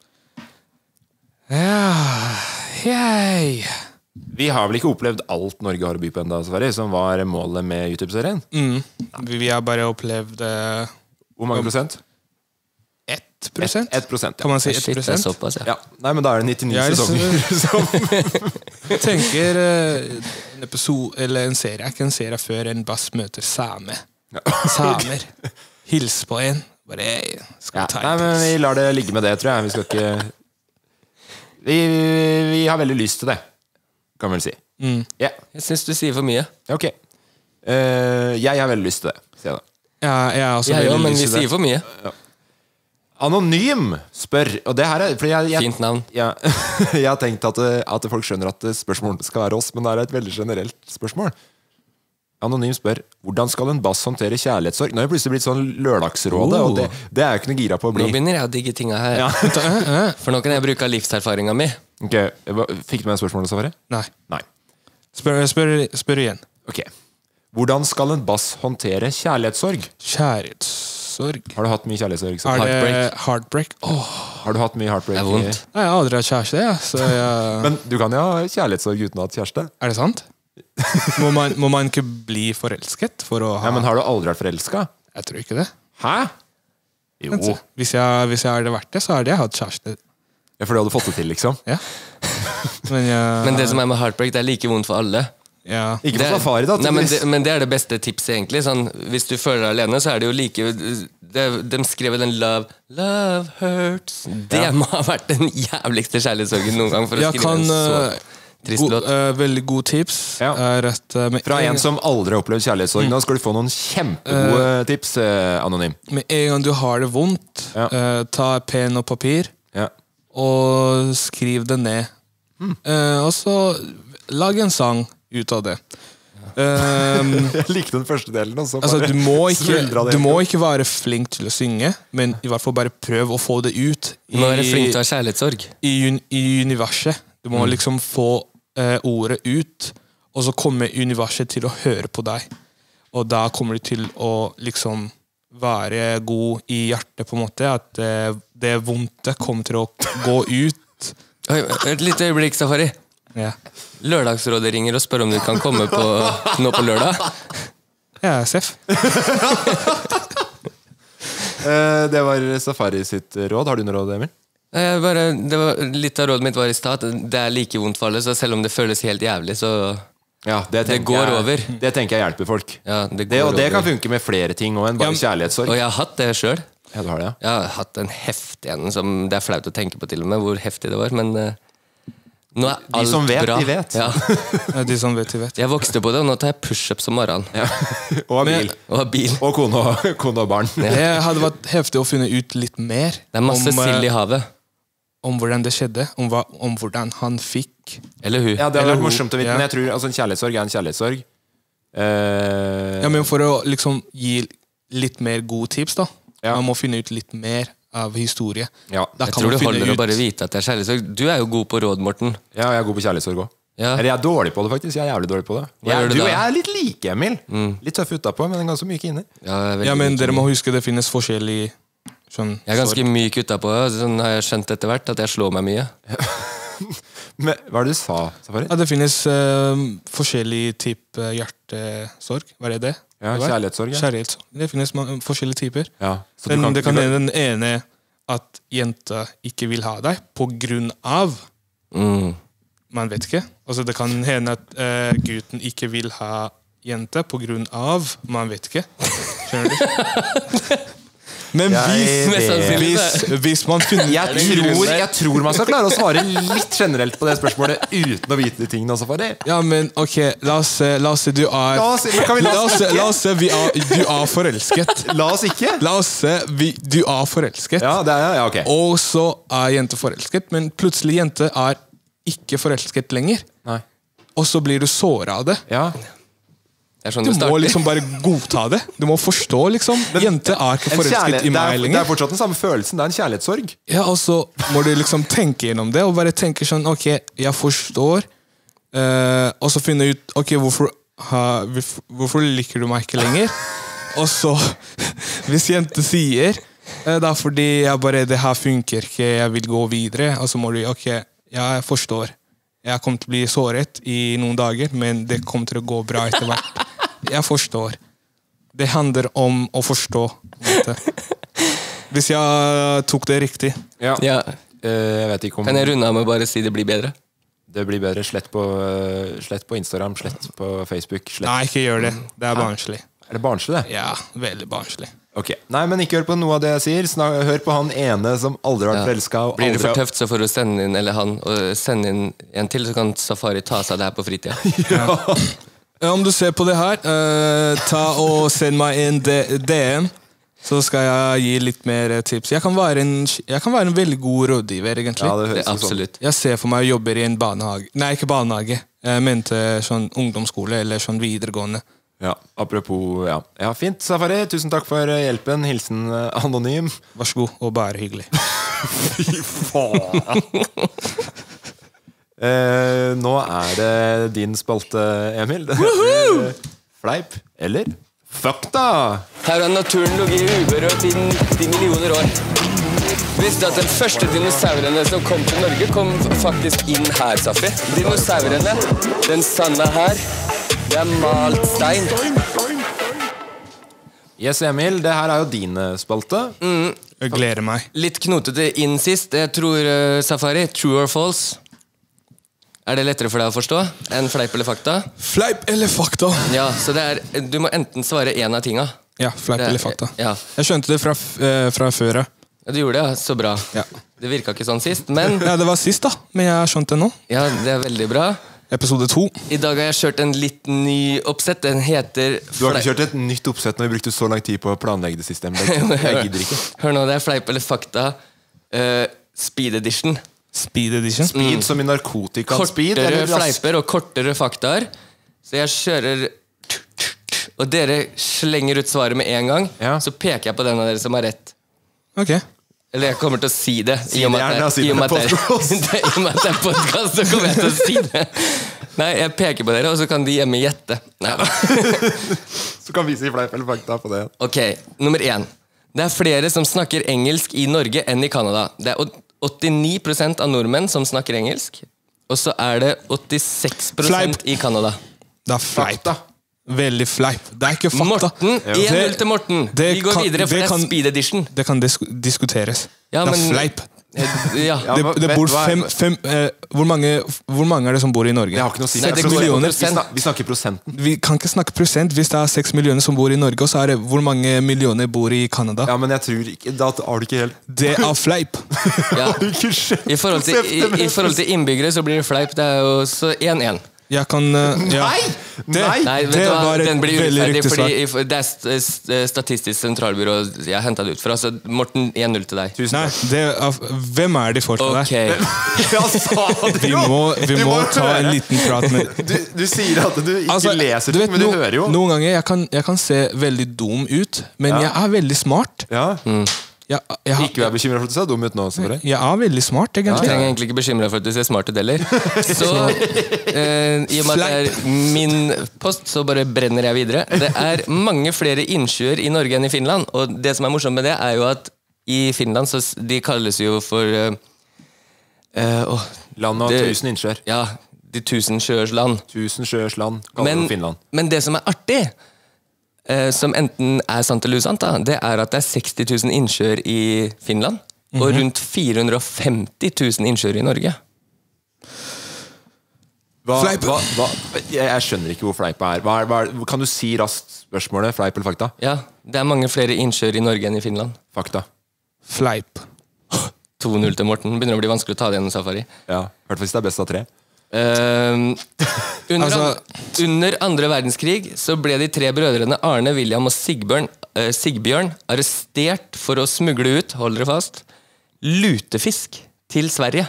Vi har vel ikke opplevd alt Norge har å by på enda, Safari, som var målet med YouTube-serien? Vi har bare opplevd hvor mange prosent? 1%? 1%, kan man si 1%? Shit, det er såpass, ja. Nei, men da er det 99 sesonger. Jeg tenker en episode, eller en serie, ikke en serie før en bass møter samer. Hils på en. Bare, nei, men vi lar det ligge med det, tror jeg. Vi skal ikke... Vi har veldig lyst til det, kan vi vel si. Jeg synes du sier for mye. Ok. Jeg har veldig lyst til det, sier jeg da. Ja, jeg har også veldig men lyst vi til det. sier for mye. Anonym spør, og det her er fint navn. Jeg har tenkt at folk skjønner at spørsmålet skal være oss, men det er et veldig generelt spørsmål. Anonym spør, hvordan skal en bass håndtere kjærlighetssorg? Nå har det plutselig blitt sånn lørdagsrådet, og det er jeg jo ikke noe gira på å bli. Nå begynner jeg å digge tinga her. Ja. For nå kan jeg bruke livserfaringa mi. Ok, fikk du med spørsmålet, Safari? Nei. Spør igjen. Ok. Hvordan skal en bass håndtere kjærlighetssorg? Kjærlighetssorg? Har du hatt mye kjærlighetssorg? Er det heartbreak? Har du hatt mye heartbreak? Det er vondt. Nei, jeg har aldri hatt kjæreste, så jeg... Men du kan jo ha kjærlighetssorg uten å ha hatt kjæreste. Er det sant? Må man ikke bli forelsket for å ha... Ja, men har du aldri vært forelsket? Jeg tror ikke det. Hæ? Jo. Hvis jeg hadde vært det, så hadde jeg hatt kjæreste. Ja, for du hadde fått det til, liksom? Ja. Men det som er med heartbreak, det er like vondt for alle. Ja. Ikke for Safari, da. Nei, men det er det beste tipset, egentlig. Sånn, hvis du føler deg alene, så er det jo like de skrev den Love hurts. Det må ha vært den jævligste kjærlighetssorgen noen gang. For å skrive en så trist låt. Veldig god tips. Er at, fra en som aldri har opplevd kjærlighetssorg. Nå skal du få noen kjempegode tips, Anonym. Med en gang du har det vondt, ta penn og papir og skriv det ned. Og så lag en sang ut av det. Jeg likte den første delen også, altså, du må ikke være flink til å synge, men i hvert fall bare prøv å få det ut du må være flink til å ha kjærlighetssorg i universet. Du må liksom få ordet ut, og så kommer universet til å høre på deg, og da kommer du til å liksom være god i hjertet på en måte, at det vonde kommer til å gå ut. Et lite øyeblikk, Safari. Ja. Lørdagsrådet ringer og spør om du kan komme nå på lørdag. Ja, Seff. Det var Safari sitt råd. Har du noe råd, Emil? Litt av rådet mitt var i stad. Det er like vondt for alle, så selv om det føles helt jævlig, så det går over. Det tenker jeg hjelper folk. Ja, det kan funke med flere ting også enn bare kjærlighetssorg. Og jeg har hatt det selv. Ja, du har det, ja. Jeg har hatt en heftig en som det er flaut å tenke på til og med, hvor heftig det var, men nå er alt bra. De som vet, de vet. Ja, de som vet, de vet. Jeg vokste på det, og nå tar jeg push-ups om morgenen. Ja. Og bil. Og kone og barn. Det hadde vært heftig å finne ut litt mer. Det er masse sild i havet. Om hvordan det skjedde, om hvordan han fikk. Eller hun. Ja, det hadde vært morsomt å vite, men jeg tror en kjærlighetssorg er en kjærlighetssorg. Ja, men for å liksom gi litt mer gode tips da. Man må finne ut litt mer av historie. Ja. Jeg tror det holder å bare vite at det er kjærlighetssorg. Du er jo god på råd, Morten. Ja, jeg er god på kjærlighetssorg også. Ja. Eller jeg er dårlig på det, faktisk. Jeg er jævlig dårlig på det. Jeg er litt like, Emil. Litt tøff utapå, men ganske myk inne. Ja, men dere må huske det finnes forskjellige sånn, jeg er ganske myk utapå. Sånn har jeg skjønt etter hvert at jeg slår meg mye. Men, hva er det du sa, Safari? Ja, det finnes forskjellige typer hjertesorg. Hva er det? Ja, kjærlighetssorg. Kjærlighetssorg. Det finnes forskjellige typer. Ja, det kan være den ene at jenta ikke vil ha deg på grunn av man vet ikke. Altså, det kan hende at gutten ikke vil ha jente på grunn av man vet ikke. Skjønner du? Men hvis man finner jeg tror man skal klare å svare litt generelt på det spørsmålet uten å vite de tingene også, Safari. Ja, men ok, la oss se du er du er forelsket. La oss ikke. La oss se du er forelsket. Ja, det er ok. Og så er jente forelsket, men plutselig jente er ikke forelsket lenger. Nei. Og så blir du såret av det. Ja. Sånn du må liksom bare godta det. Du må forstå liksom. Jente er ikke forelsket i meg lenger. Det er fortsatt den samme følelsen. Det er en kjærlighetssorg. Ja, og så må du liksom tenke gjennom det og bare tenke sånn, ok, jeg forstår. Og så finne ut, ok, hvorfor liker du meg ikke lenger? Og så, hvis jente sier det er fordi det her funker ikke, jeg vil gå videre. Og så må du, ok, jeg forstår. Jeg kommer til å bli såret i noen dager, men det kommer til å gå bra etter hvert. Jeg forstår. Det handler om å forstå. Hvis jeg tok det riktig. Ja. Jeg vet ikke om... Kan jeg runde av med å bare si det blir bedre? Det blir bedre. Slett på Instagram, slett på Facebook. Nei, ikke gjør det. Det er barnslig. Er det barnslig, det? Ja, veldig barnslig. Ok, nei, men ikke hør på noe av det jeg sier. Hør på han ene som aldri har vært forelsket. Blir det for tøft, så får du sende inn, eller han, og sende inn en til, så kan Safari ta seg det her på fritida. Om du ser på det her, ta og send meg en DM, så skal jeg gi litt mer tips. Jeg kan være en veldig god rådgiver, egentlig. Ja, det absolutt. Jeg ser for meg å jobbe i en barnehage. Nei, ikke barnehage. Jeg mente sånn ungdomsskole, eller sånn videregående. Ja, apropos, ja, fint, Safari. Tusen takk for hjelpen. Hilsen anonym. Vær så god, og bare hyggelig. Fy faen. Nå det din spalte, Emil. Det fleip eller fakta. Her har naturen ligget uberørt i 90 millioner år. Visste at den første dinosaurene som kom til Norge kom faktisk inn her, Safi. Dinosaurene, den sanda her, det malt stein. Yes, Emil, det her jo din spalte. Jeg gleder meg. Litt knotete inn sist. Jeg tror, Safari, true or false? Det lettere for deg å forstå enn fleip eller fakta? Fleip eller fakta? Ja, så du må enten svare en av tinga. Ja, fleip eller fakta. Ja. Jeg skjønte det fra før. Ja, du gjorde det, så bra. Ja. Det virka ikke sånn sist, men Ja, det var sist da, men jeg har skjønt det nå. ja, det veldig bra. Episode 2. I dag har jeg kjørt en litt ny oppsett. Den heter Du har ikke kjørt et nytt oppsett når vi brukte så lang tid på å planlegge det systemet. Jeg gidder ikke. Hør nå, det fleip eller fakta. Speed edition. Speed edition. Speed som i narkotika. Speed Kortere eller rask? fleiper og kortere faktaer. Så jeg kjører og dere slenger ut svaret med en gang. Ja. Så peker jeg på den av dere som har rett. Ok. Eller jeg kommer til å si det. Si det gjerne, si det på podcast. I og med at det podcast, så kommer jeg til å si det. Nei, jeg peker på dere, og så kan de hjemme gjette. Nei. Så kan vi si fleip eller fakta på det. Ok, nummer 1. Det flere som snakker engelsk i Norge enn i Canada. Det 89% av nordmenn som snakker engelsk. Og så det 86% Fleip. i Canada. Det fleip. Fakta. Veldig fleip. Det ikke fakta. Morten, 1-0 til Morten. Vi går videre, for det speed edition. Det kan diskuteres. Ja, det men- fleip. Ja. Det bor hvor mange det som bor i Norge? Det har ikke noe å si. Nei, det 6 går millioner. Vi snakker prosenten. Vi kan ikke snakke prosent hvis det 6 millioner som bor i Norge, og så det hvor mange millioner bor i Canada. Ja, men jeg tror ikke Da har du ikke helt Det fleip. Ja. Har du ikke skjønt I forhold til innbyggere så blir det fleip. Det jo så 1-1. Jeg kan ja. Nei, vet Det du hva? var et Den blir veldig urettferdig, riktig svar. fordi det Statistisk sentralbyrå jeg hentet det ut fra. Så Morten, 1-0 til deg. Nei, hvem de folk der? Ok. Ja, sa du Vi må ta en liten prat med Du sier at du ikke leser ting, men du hører jo. Noen ganger jeg kan se veldig dum ut, men Ja. jeg veldig smart. Ja. Jeg Ikke vær bekymret for at du ser dum ut nå. Safari. veldig smart, Jeg egentlig. trenger egentlig ikke bekymre deg for at du ser smart ut heller. Så i og med at det min post, så bare brenner jeg videre. Det mange flere innsjøer i Norge enn i Finland. Og det som morsomt med det, jo at i Finland så de kalles jo for Land av 1000 innsjøer. Ja, de 1000 sjøers land. 1000 sjøers land kaller du Finland. Men det som artig, som enten sant eller usant, det at det 60 000 innsjøer i Finland, og rundt 450 000 innsjøer i Norge. Fleip. Jeg skjønner ikke hvor fleip kan du si raskt spørsmålet? Fleip eller fakta? Ja, det mange flere innsjøer i Norge enn i Finland. Fakta. Fleip. 2-0 til Morten. Begynner å bli vanskelig å ta det gjennom Safari. Ja, hvert fall hvis det best av 3. Under andre verdenskrig så ble de 3 brødrene Arne, William og Sigbjørn arrestert for å smugle ut, hold dere fast, lutefisk til Sverige.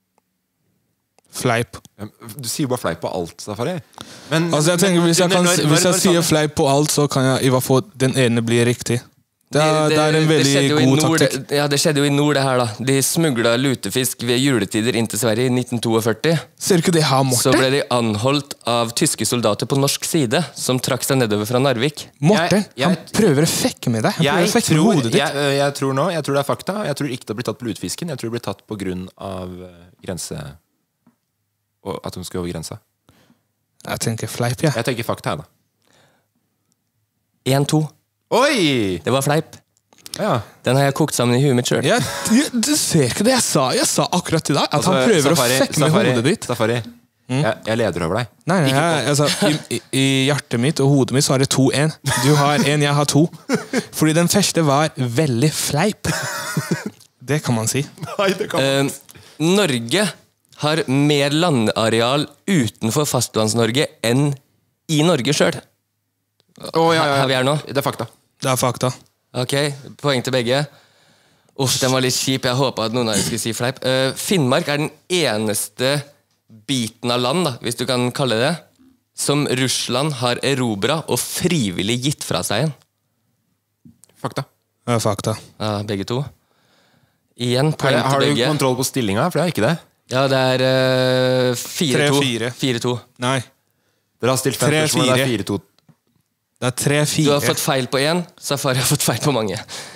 Fleip. Du sier jo bare fleip på alt, Safari. Men, Altså jeg tenker Hvis jeg sier fleip på alt, så kan jeg i hvert fall den ene bli riktig. Det en veldig god taktikk. Ja, det skjedde jo i nord det her da. De smuglet lutefisk ved juletider inn til Sverige i 1942. Ser du ikke det her, Så Morten? ble de anholdt av tyske soldater på norsk side, som trakk seg nedover fra Narvik. Morten, han prøver å fekke med deg. Han prøver å fekke med hodet ditt. Jeg tror det fakta. Jeg tror ikke det blir tatt på lutefisken. Jeg tror det blir tatt på grunn av grense. Og at hun skal over grensa. Jeg tenker fleip, ja. Jeg tenker fakta her, da. 1-2. Oi! Det var fleip. Ja. Den har jeg kokt sammen i huet mitt selv. Du ser ikke det jeg sa. Jeg sa akkurat til deg at han prøver å fekke med hodet ditt. Safari, jeg leder over deg. Nei, I hjertet mitt og hodet mitt så det 2-1. Du har 1, jeg har 2. Fordi den første var veldig fleip. Det kan man si. Nei, det kan Norge har mer landareal utenfor fastlands-Norge enn i Norge selv. Her vi nå. Det fakta. Det fakta. Ok, poeng til begge. Uff, den var litt kjip. Jeg håpet at noen av dere skulle si fleip. Finnmark den eneste biten av land, da, hvis du kan kalle det, som Russland har erobret og frivillig gitt fra seg igjen? Fakta. Fakta. Ja, begge to. Igjen, poeng til Har du begge. kontroll på stillinga? For jeg har ikke det. Ja, det er 4-2. 4-2. Nei. Dere har stilt 5 spørsmål, det er 4-2. Det er 3-4. Du har fått feil på en, Safari har fått feil på mange.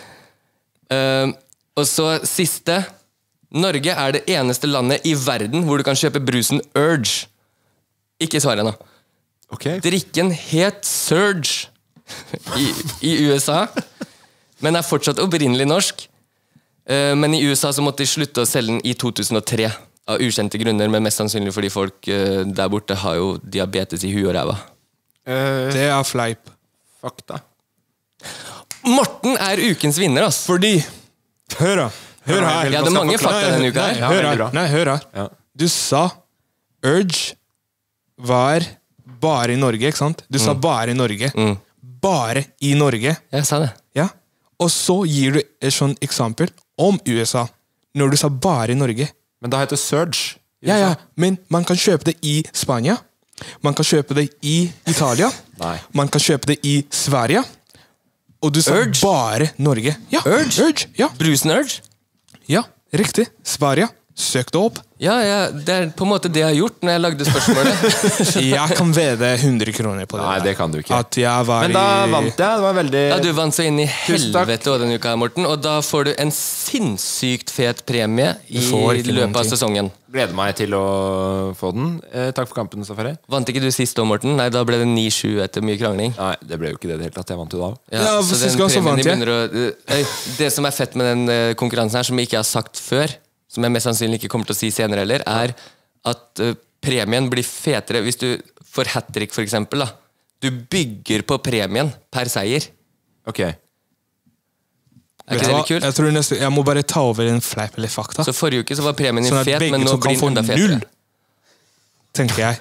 Og så siste. Norge er det eneste landet i verden hvor du kan kjøpe brusen Urge. Ikke svaret nå. Okay. Drikken het Surge i USA, men er fortsatt opprinnelig norsk. Men i USA så måtte de slutte å selge den i 2003 av ukjente grunner, men mest sannsynlig fordi folk der borte har jo diabetes i huet og ræva. Det er fleip. Fakta. Morten er ukens vinner, ass. Fordi Hør da. Hør her. Jeg hadde mange fakta denne uka her. Hør her. Ja. Du sa Urge var bare i Norge, ikke sant? Du sa bare i Norge. Bare i Norge. Jeg sa det. Ja. Og så gir du et sånt eksempel om USA, når du sa bare i Norge. Men da heter Surge. Ja, men man kan kjøpe det i Spania. Man kan kjøpe det i Italia. Nei. Man kan kjøpe det i Sverige. Og du sa Urge? bare Norge. Ja, Urge. Ja. Brusen Urge? Ja, riktig. Sverige. Søk det opp. Ja, det er på en måte det jeg har gjort når jeg lagde spørsmålet. Jeg kan vedde 100 kroner på det. Nei, det kan du ikke. At jeg var Men da vant jeg. Det var veldig... Ja, du vant så inn i Tusen takk. helvete også denne uka, Morten. Og da får du en sinnssykt fet premie i får ikke løpet noen av ting. sesongen. Gleder meg til å få den. Takk for kampen, Safari. Vant ikke du sist da, Morten? Nei, da ble det 9-7 etter mye krangling. Nei, det ble jo ikke det det hele tatt. Jeg vant jo da. Ja, så sist den gang så premien vant de jeg. begynner å... Det som er fett med den konkurransen her, som jeg ikke har sagt før, som jeg mest sannsynlig ikke kommer til å si senere heller, er at premien blir fetere hvis du får hat-trick, for eksempel. Da. Du bygger på premien per seier. Ok. Er ikke det litt kult? Jeg tror jeg må bare ta over en fleip eller fakta. Så forrige uke så var premien din Sånn at fet, men begge nå to kan blir få den enda 0, fetere. tenker jeg.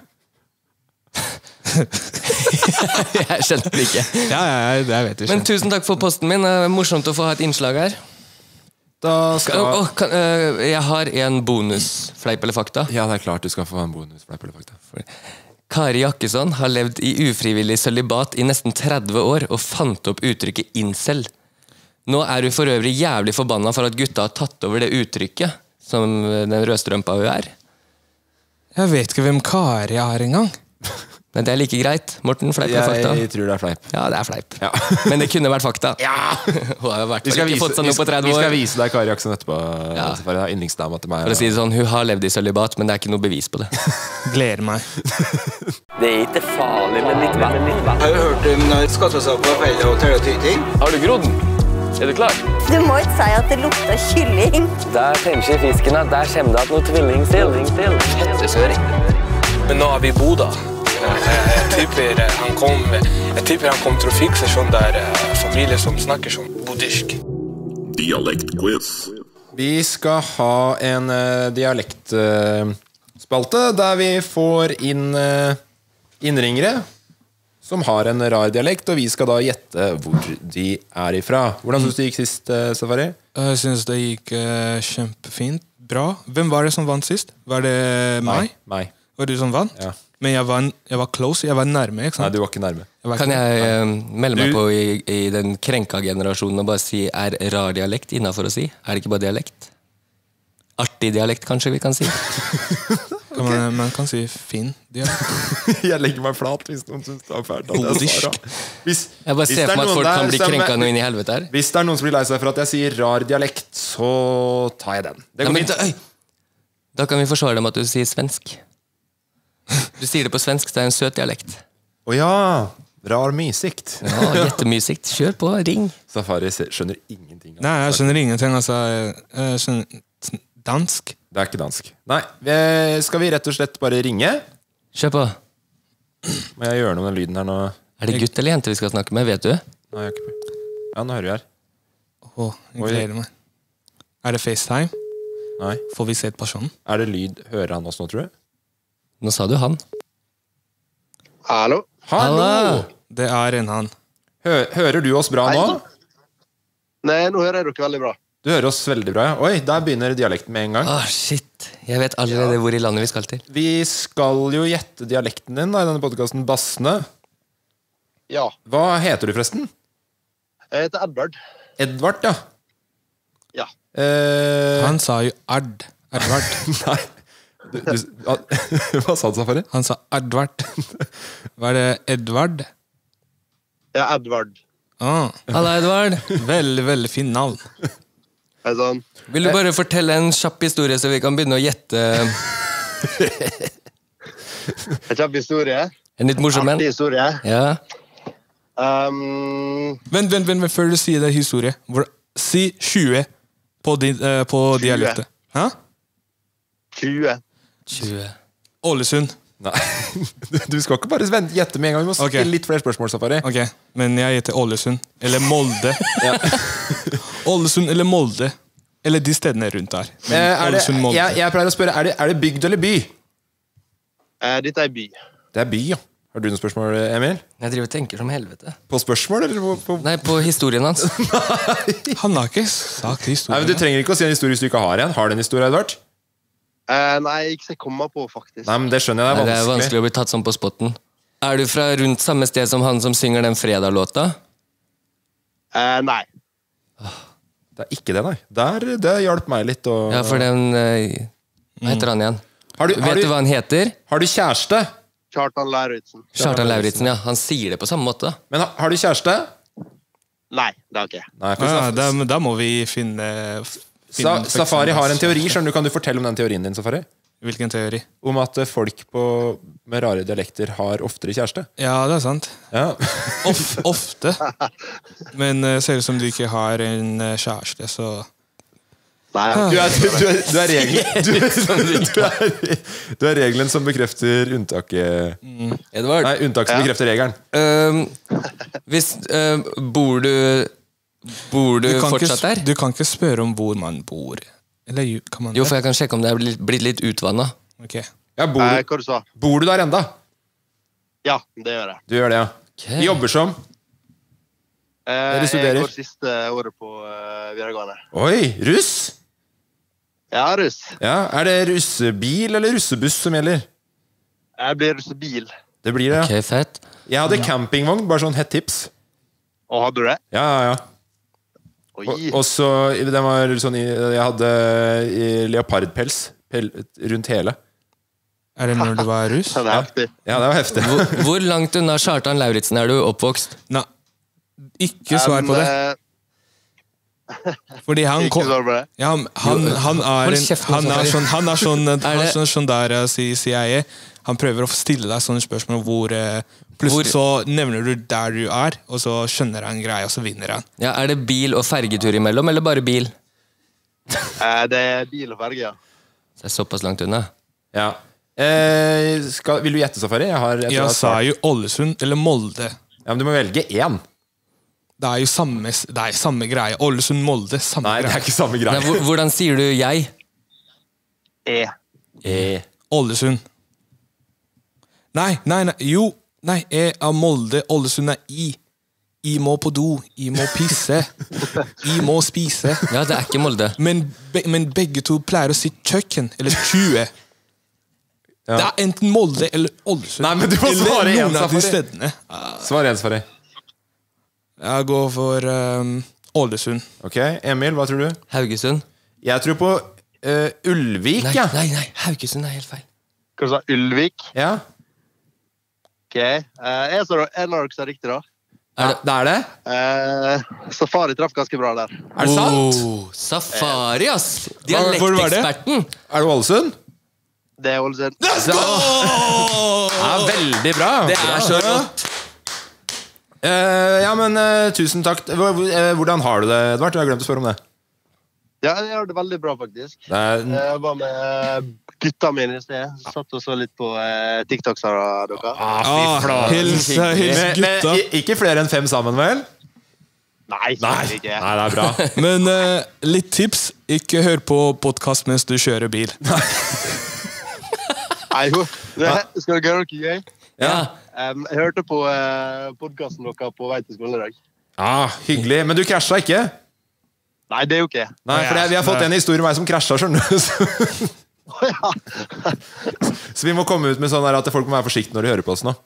Jeg skjønte det ikke. Ja, det vet du Men ikke. tusen takk for posten min. Det er morsomt å få ha et innslag her. Da skal... Jeg har en bonus, fleip eller fakta. Ja, det er klart du skal få en bonus. Fleip eller fakta. Kari Jakkesson har levd i ufrivillig sølibat i nesten 30 år og fant opp uttrykket incel. Nå er hun for øvrig jævlig forbanna for at gutta har tatt over det uttrykket, som den rødstrømpa hun er. Jeg vet ikke hvem Kari er engang. Men det er like greit. Morten, fleip eller fakta? Jeg tror det er fleip. Ja, det er fleip. Ja. Men det kunne vært fakta. Hun har jo vært ikke fått seg noe på 30 Vi skal år. vise deg Kari Jackson etterpå. Ja. Safari. Det er yndlingsdama til meg. For å si det sånn, hun har levd i sølibat, men det er ikke noe bevis på det. Gleder meg. Det er ikke farlig med litt vann. Har du hørt om skattesak på feil og ting? Har du grodd den? Er du klar? Du må ikke si at det lukter kylling. Der tenker fisken at der kommer det at noe tvilling til. Fettesøring. Men nå er vi i Boda. Jeg tipper han kom til å fikse sånn der familie som snakker sånn buddhisk. Dialektquiz. Vi skal ha en dialektspalte der vi får inn innringere som har en rar dialekt, og vi skal da gjette hvor de er ifra. Hvordan synes det gikk sist, Safari? Jeg synes det gikk kjempefint. Bra. Hvem var det som vant sist? Var det meg? Meg. Var du som vant? Ja. Men jeg var close, jeg var nærme, ikke Nei, sant? du var ikke nærme. Kan jeg melde meg på i den krenka generasjonen og bare si er rar dialekt innenfor å si? Er det ikke bare dialekt? Artig dialekt, kanskje vi kan si? Man kan si fin dialekt. Jeg legger meg flat hvis noen synes det er fælt at jeg Buddhisk. svarer. Hvis Jeg bare hvis ser det er for meg at noen folk der kan bli som- krenka noe inn i helvete her. Hvis det er noen som blir lei seg for at jeg sier rar dialekt, så tar jeg den. Det Ja, går men, fint. da kan vi forsvare dem at du sier svensk. Du sier det på svensk, det er en søt dialekt. Åja, rar mysikt. Ja, Jettemysikt. Kjør på, ring. Safari skjønner ingenting. Nei, jeg skjønner ingenting, altså. Jeg skjønner dansk. Det er ikke dansk. Nei, skal vi rett og slett bare ringe? Kjør på. Må jeg gjøre noe med den lyden her nå? Er det gutt eller jente vi skal snakke med, vet du? Nei, jeg har ikke... Ja, nå hører vi her. Jeg gleder meg. Er det FaceTime? Nei. Får vi se personen? Er det lyd? Hører han oss nå, tror du? Nå sa du han. Hallo? Hallo! Det er en han. Hører du oss bra nå? Nei, nå hører jeg dere veldig bra. Du hører oss veldig bra, ja. Oi, der begynner dialekten med en gang. Shit. Jeg vet allerede hvor i landet vi skal til. Vi skal jo gjette dialekten din da, i denne podcasten Bassene. Ja. Hva heter du forresten? Jeg heter Edvard. Edvard, ja. Ja. Han sa jo Edvard. Nei. Hva sa du, Safari? Han sa Edvard. Var det Edvard? Ja, Edvard. Halla, Edvard. Veldig, veldig fin navn. Hei sånn. Vil du bare fortelle en kjapp historie, så vi kan begynne å gjette? En kjapp historie. En litt morsom en. Artig historie. Ja. Vent, før du sier det historie. Si 20 på dialektet. Hæ? 20. Ålesund. Nei, du skal ikke bare gjette med en gang. Vi må stille litt flere spørsmål, Safari. Ok, men jeg gjetter Ålesund. Eller Molde. Ålesund eller Molde. Eller de stedene rundt der. Ålesund, Molde. Jeg pleier å spørre, er det bygd eller by? Dette er by. Det er by, ja. Har du noen spørsmål, Emil? Jeg driver og tenker som helvete. På spørsmål, eller på... Nei, på historien hans. Han har ikke sagt historien. Nei, men du trenger ikke å si en historie hvis du ikke har en. Har du en historie, Edvard? Nei, ikke så jeg kommer på, faktisk. Nei, men det skjønner jeg, det er vanskelig å bli tatt sånn på spotten. Er du fra rundt samme sted som han som synger den fredag-låta? Nei. Det er ikke det, nei. Det hjalp meg litt å... Ja, for den... Hva heter han igjen? Vet du hva han heter? Har du kjæreste? Kjartan Lauritzen. Kjartan Lauritzen, ja. Han sier det på samme måte. Men har du kjæreste? Nei, det har ikke. Nei, da må vi finne Safari har en teori, skjønner du. Kan du fortelle om den teorien din, Safari? Hvilken teori? Om at folk med rare dialekter har oftere kjæreste. Ja, det er sant. Ja. Ofte. Men ser ut som du ikke har en kjæreste, så... Nei, du er regelen som bekrefter unntaket. Edvard? Nei, unntaket som bekrefter regelen. Bor du fortsatt der? Du kan ikke spørre om hvor man bor. Eller kan man det? Jo, for jeg kan sjekke om det er blitt litt utvannet. Ok. Ja, hva du sa? Bor du der enda? Ja, det gjør jeg. Du gjør det, ja. Okay. Jobber som? Jeg går siste året på videregående. Oi, russ? Ja, russ. Ja, er det russebil eller russebuss som gjelder? Jeg blir russebil. Det blir det, ja. Ok, fett. Jeg hadde campingvogn, bare sånn hett tips. Og hadde du det? Ja. Oi. Og så, det var sånn, jeg hadde leopardpels rundt hele. Er det når du var russ? Det er heftig. Ja, det var heftig. Hvor langt unna Kjartan Lauritzen er du oppvokst? Nei, ikke svar på det. Fordi han Ikke svar på det. Ja, han er sånn der sier jeg. Han prøver å stille deg sånne spørsmål hvor plutselig så nevner du der du er, og så skjønner han greia, og så vinner han. Ja, er det bil og fergetur imellom, eller bare bil? Det er bil og ferge, ja. Det er såpass langt unna. Ja. Vil du gjette, Safari? Jeg sa jo Ålesund eller Molde. Ja, men du må velge én. Det er jo samme greie. Ålesund, Molde, samme greie. Nei, det er ikke samme greie. Nei, hvordan sier du jeg? Ålesund. Nei, jo. Nei, jeg er Molde, Ålesund er I. I må på do, I må pisse, I må spise. Ja, det er ikke Molde. Men begge to pleier å si kjøkken, eller 20. Ja. Det er enten Molde eller Ålesund. Nei, men du må svare igjen, Safari. Svar igjen, Safari. Jeg går for Ålesund. Ok, Emil, hva tror du? Haugesund. Jeg tror på Ulvik, ja. Nei, Haugesund er helt feil. Hva sa Ulvik? Ja. Ok, en av dere sa riktig da. Det er det? Safari traff ganske bra der. Er det sant? Safari, ass! Hvor var det? Dialekteksperten. Er det Ålesund? Det er Ålesund. Ja, veldig bra. Det er så rått. Ja, men tusen takk. Hvordan har du det, Edvard? Jeg har glemt å spørre om det. Ja, jeg har det veldig bra, faktisk. Jeg var med gutta mine i sted. Satt og så litt på TikToks av dere. Hils gutta. Ikke flere enn 5 sammen, vel? Nei, ikke. Nei, det er bra. Men litt tips. Ikke hør på podcast mens du kjører bil. Nei, skal du gjøre noe gøy? Ja. Jeg hørte på podcasten dere på vei til skolen i dag. Hyggelig. Men du krasja ikke? Nei, det er jo ikke. Nei, for vi har fått en historie om meg som krasja, skjønner du. Så vi må komme ut med sånn her at folk må være forsiktige når de hører på oss nå.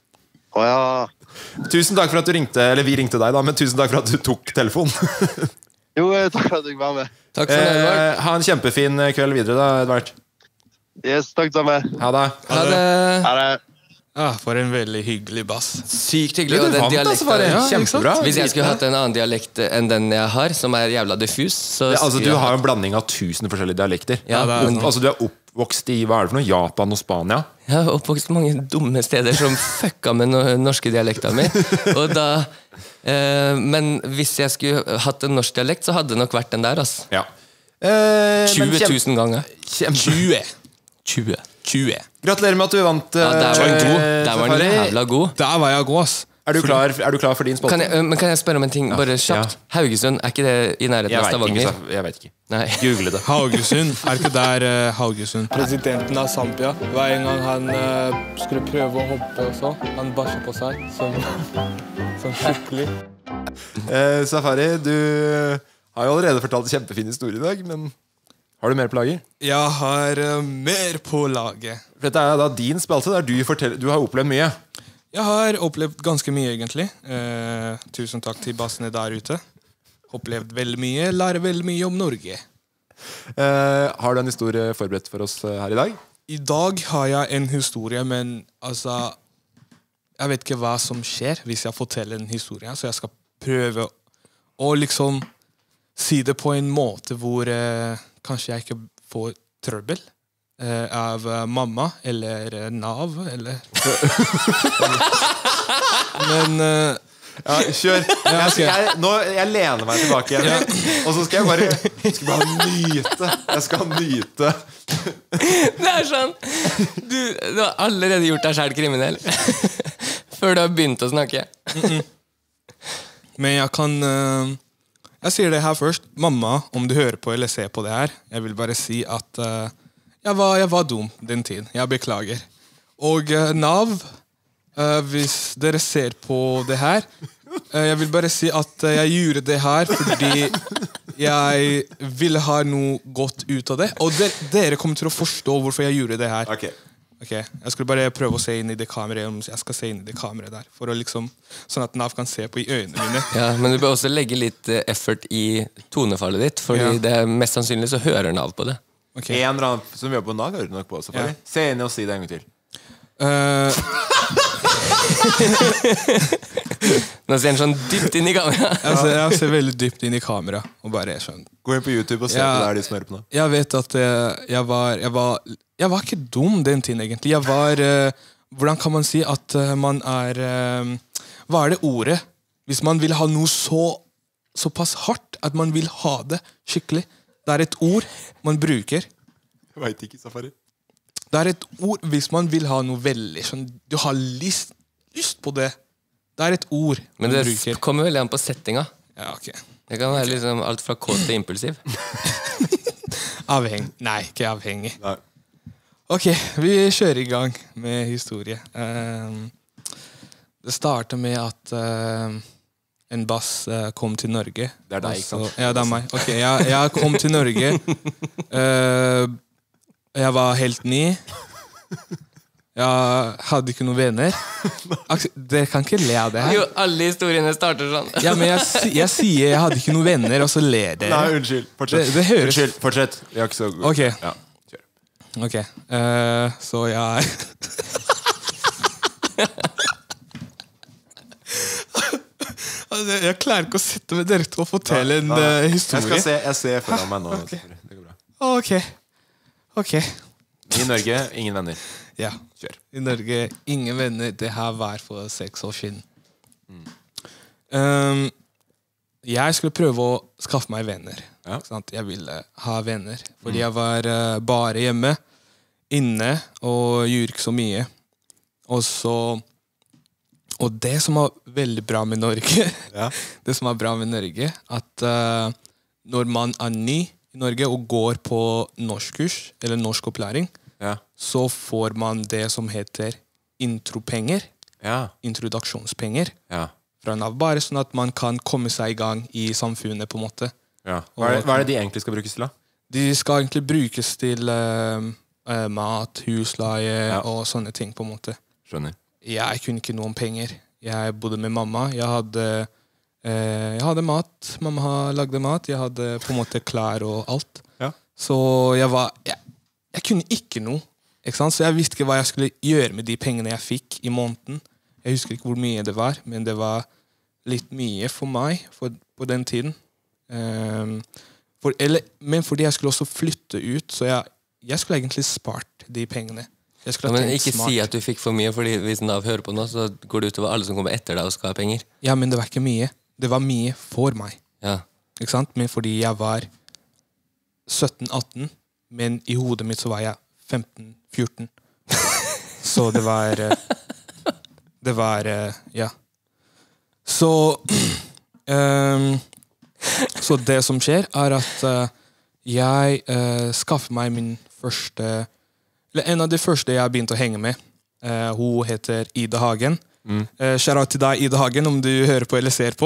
Tusen takk for at du ringte. Eller vi ringte deg da, men tusen takk for at du tok telefonen. Jo, takk for at du var med. Takk for det, Edvard. Ha en kjempefin kveld videre da, Edvard. Yes, takk sammen. Ha det. Ha det. Ha det. For en veldig hyggelig bass. Sykt hyggelig. Og den dialekten, kjempebra. hvis jeg skulle hatt en annen dialekt enn den jeg har, som jævla diffus altså, du har en blanding av 1000 forskjellige dialekter. Altså, du oppvokst i, hva det for noe? Japan og Spania? Jeg har oppvokst mange dumme steder som fucka med norske dialekter mi. Og da men hvis jeg skulle hatt en norsk dialekt, så hadde det nok vært den der, ass. 20 000 ganger. 20. Gratulerer med at du vant. Der var den jævla god. Der var jeg god, ass. Er du klar for din spalte? Kan jeg spørre om en ting, bare kjapt? Haugesund, ikke det i nærheten av Stavanger? Jeg vet ikke. Nei. Google det. Haugesund, ikke der Haugesund? Presidenten av Zambia, hver en gang han skulle prøve å hoppe og så, han basjer på seg, sånn skikkelig. Safari, du har jo allerede fortalt en kjempefin historie i dag, men har du mer på lager? Jeg har mer på laget. Dette da din spalte, der du har opplevd mye. Jeg har opplevd ganske mye, egentlig. Tusen takk til bassene der ute. Opplevd veldig mye, lærer veldig mye om Norge. Har du en historie forberedt for oss her i dag? I dag har jeg en historie, men altså jeg vet ikke hva som skjer hvis jeg forteller en historie, så jeg skal prøve å liksom si det på en måte hvor kanskje jeg ikke får trøbbel av mamma eller Nav eller men kjør. Jeg lener meg tilbake igjen, og så skal jeg bare nyte. Jeg skal nyte. Det sånn du har allerede gjort deg selv kriminell før du har begynt å snakke. Men jeg kan jeg sier det her først. Mamma, om du hører på eller ser på det her, jeg vil bare si at jeg var dum den tiden. Jeg beklager. Og Nav, hvis dere ser på det her, jeg vil bare si at jeg gjorde det her fordi jeg ville ha noe godt ut av det. Og dere kommer til å forstå hvorfor jeg gjorde det her. Ok, jeg skulle bare prøve å se inn i det kameraet. Jeg skal se inn i det kameraet der for å liksom, sånn at Nav kan se på i øynene mine. Ja, men du bør også legge litt effort i tonefallet ditt, fordi det mest sannsynlig så hører Nav på det. En eller annen som jobber på Nav hører du nok på. Se inn og si det en gang til. Nå ser han sånn dypt inn i kamera. Jeg ser veldig dypt inn i kamera og bare sånn. Gå inn på YouTube og se på der de smører på nå. Jeg vet at jeg var ikke dum den tiden egentlig. Jeg var hvordan kan man si at man hva det ordet? Hvis man vil ha noe såpass hardt at man vil ha det skikkelig. Det et ord man bruker. Jeg vet ikke, Safari. Det et ord hvis man vil ha noe veldig sånn, du har lyst på det. Det et ord men det bruker. Kommer veldig an på settinga. Ja, ok. Det kan være liksom alt fra kåt til impulsiv. Avhengig. Nei, ikke avhengig. Nei. Ok, vi kjører i gang med historie. Det starter med at en bass kom til Norge. Det deg, ikke sant? Ja, det meg. Ok, jeg kom til Norge. Jeg var helt ny. Jeg hadde ikke noen venner. Dere kan ikke le av det her. Jo, alle historiene starter sånn. Ja, men jeg sier jeg hadde ikke noen venner, og så ler dere. Nei, unnskyld. Fortsett. Det høres... Unnskyld, fortsett. Jeg er ikke så god. Ok. Ja, kjør. Ok, så jeg... Jeg klarer ikke å sitte med dere til å fortelle en historie. Jeg ser foran meg nå. Okay. Det går bra. Ok. I Norge, ingen venner. Ja, kjør. I Norge, ingen venner. Det her var for 6 år siden. Jeg skulle prøve å skaffe meg venner. Ja. Jeg ville ha venner. Fordi jeg var bare hjemme, inne, og gjorde ikke så mye. Og det som var veldig bra med Norge, det som var bra med Norge, at når man ny i Norge og går på norskkurs, eller norskopplæring, så får man det som heter intropenger, introduksjonspenger, fra Nav, bare sånn at man kan komme seg i gang i samfunnet på en måte. Hva det de egentlig skal brukes til da? De skal egentlig brukes til mat, husleie og sånne ting på en måte. Skjønner. Jeg kunne ikke noe om penger. Jeg bodde med mamma. Jeg hadde mat. Mamma lagde mat. Jeg hadde på en måte klær og alt. Ja. Så jeg kunne ikke noe. Ikke sant? Så jeg visste ikke hva jeg skulle gjøre med de pengene jeg fikk i måneden. Jeg husker ikke hvor mye det var, men det var litt mye for meg på den tiden. Men fordi jeg skulle også flytte ut, så jeg skulle egentlig spart de pengene. Men ikke si at du fikk for mye, fordi hvis Nav hører på nå, så går det utover alle som kommer etter deg og skal ha penger. Ja, men det var ikke mye. Det var mye for meg. Ja. Ikke sant? Men fordi jeg var 17-18, men i hodet mitt så var jeg 15-14. Så det var ja. Så det som skjer er at jeg skaffer meg min første, eller en av de første jeg begynte å henge med. Hun heter Ida Hagen. Shout out til deg, Ida Hagen, om du hører på eller ser på.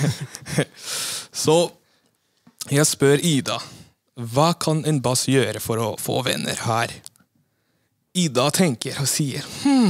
Så jeg spør Ida, hva kan en bass gjøre for å få venner her? Ida tenker og sier,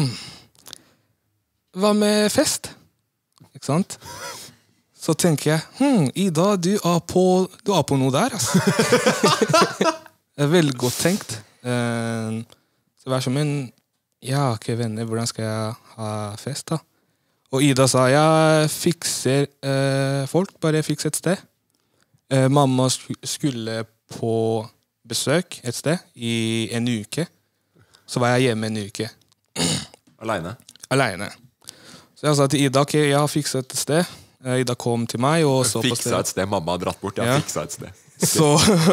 hva med fest? Ikke sant? Så tenker jeg, Ida, du er på noe der, altså. Det er veldig godt tenkt. Så vær som en, ikke venner, hvordan skal jeg ha fest da? Og Ida sa, jeg fikser folk, bare fiks et sted. Mamma skulle på besøk et sted i en uke. Så var jeg hjemme en uke. Alene? Alene. Så jeg sa til Ida, ok, jeg har fikset et sted. Ida kom til meg og så på sted. Fiksa et sted, mamma har dratt bort, jeg har fikset et sted. Så...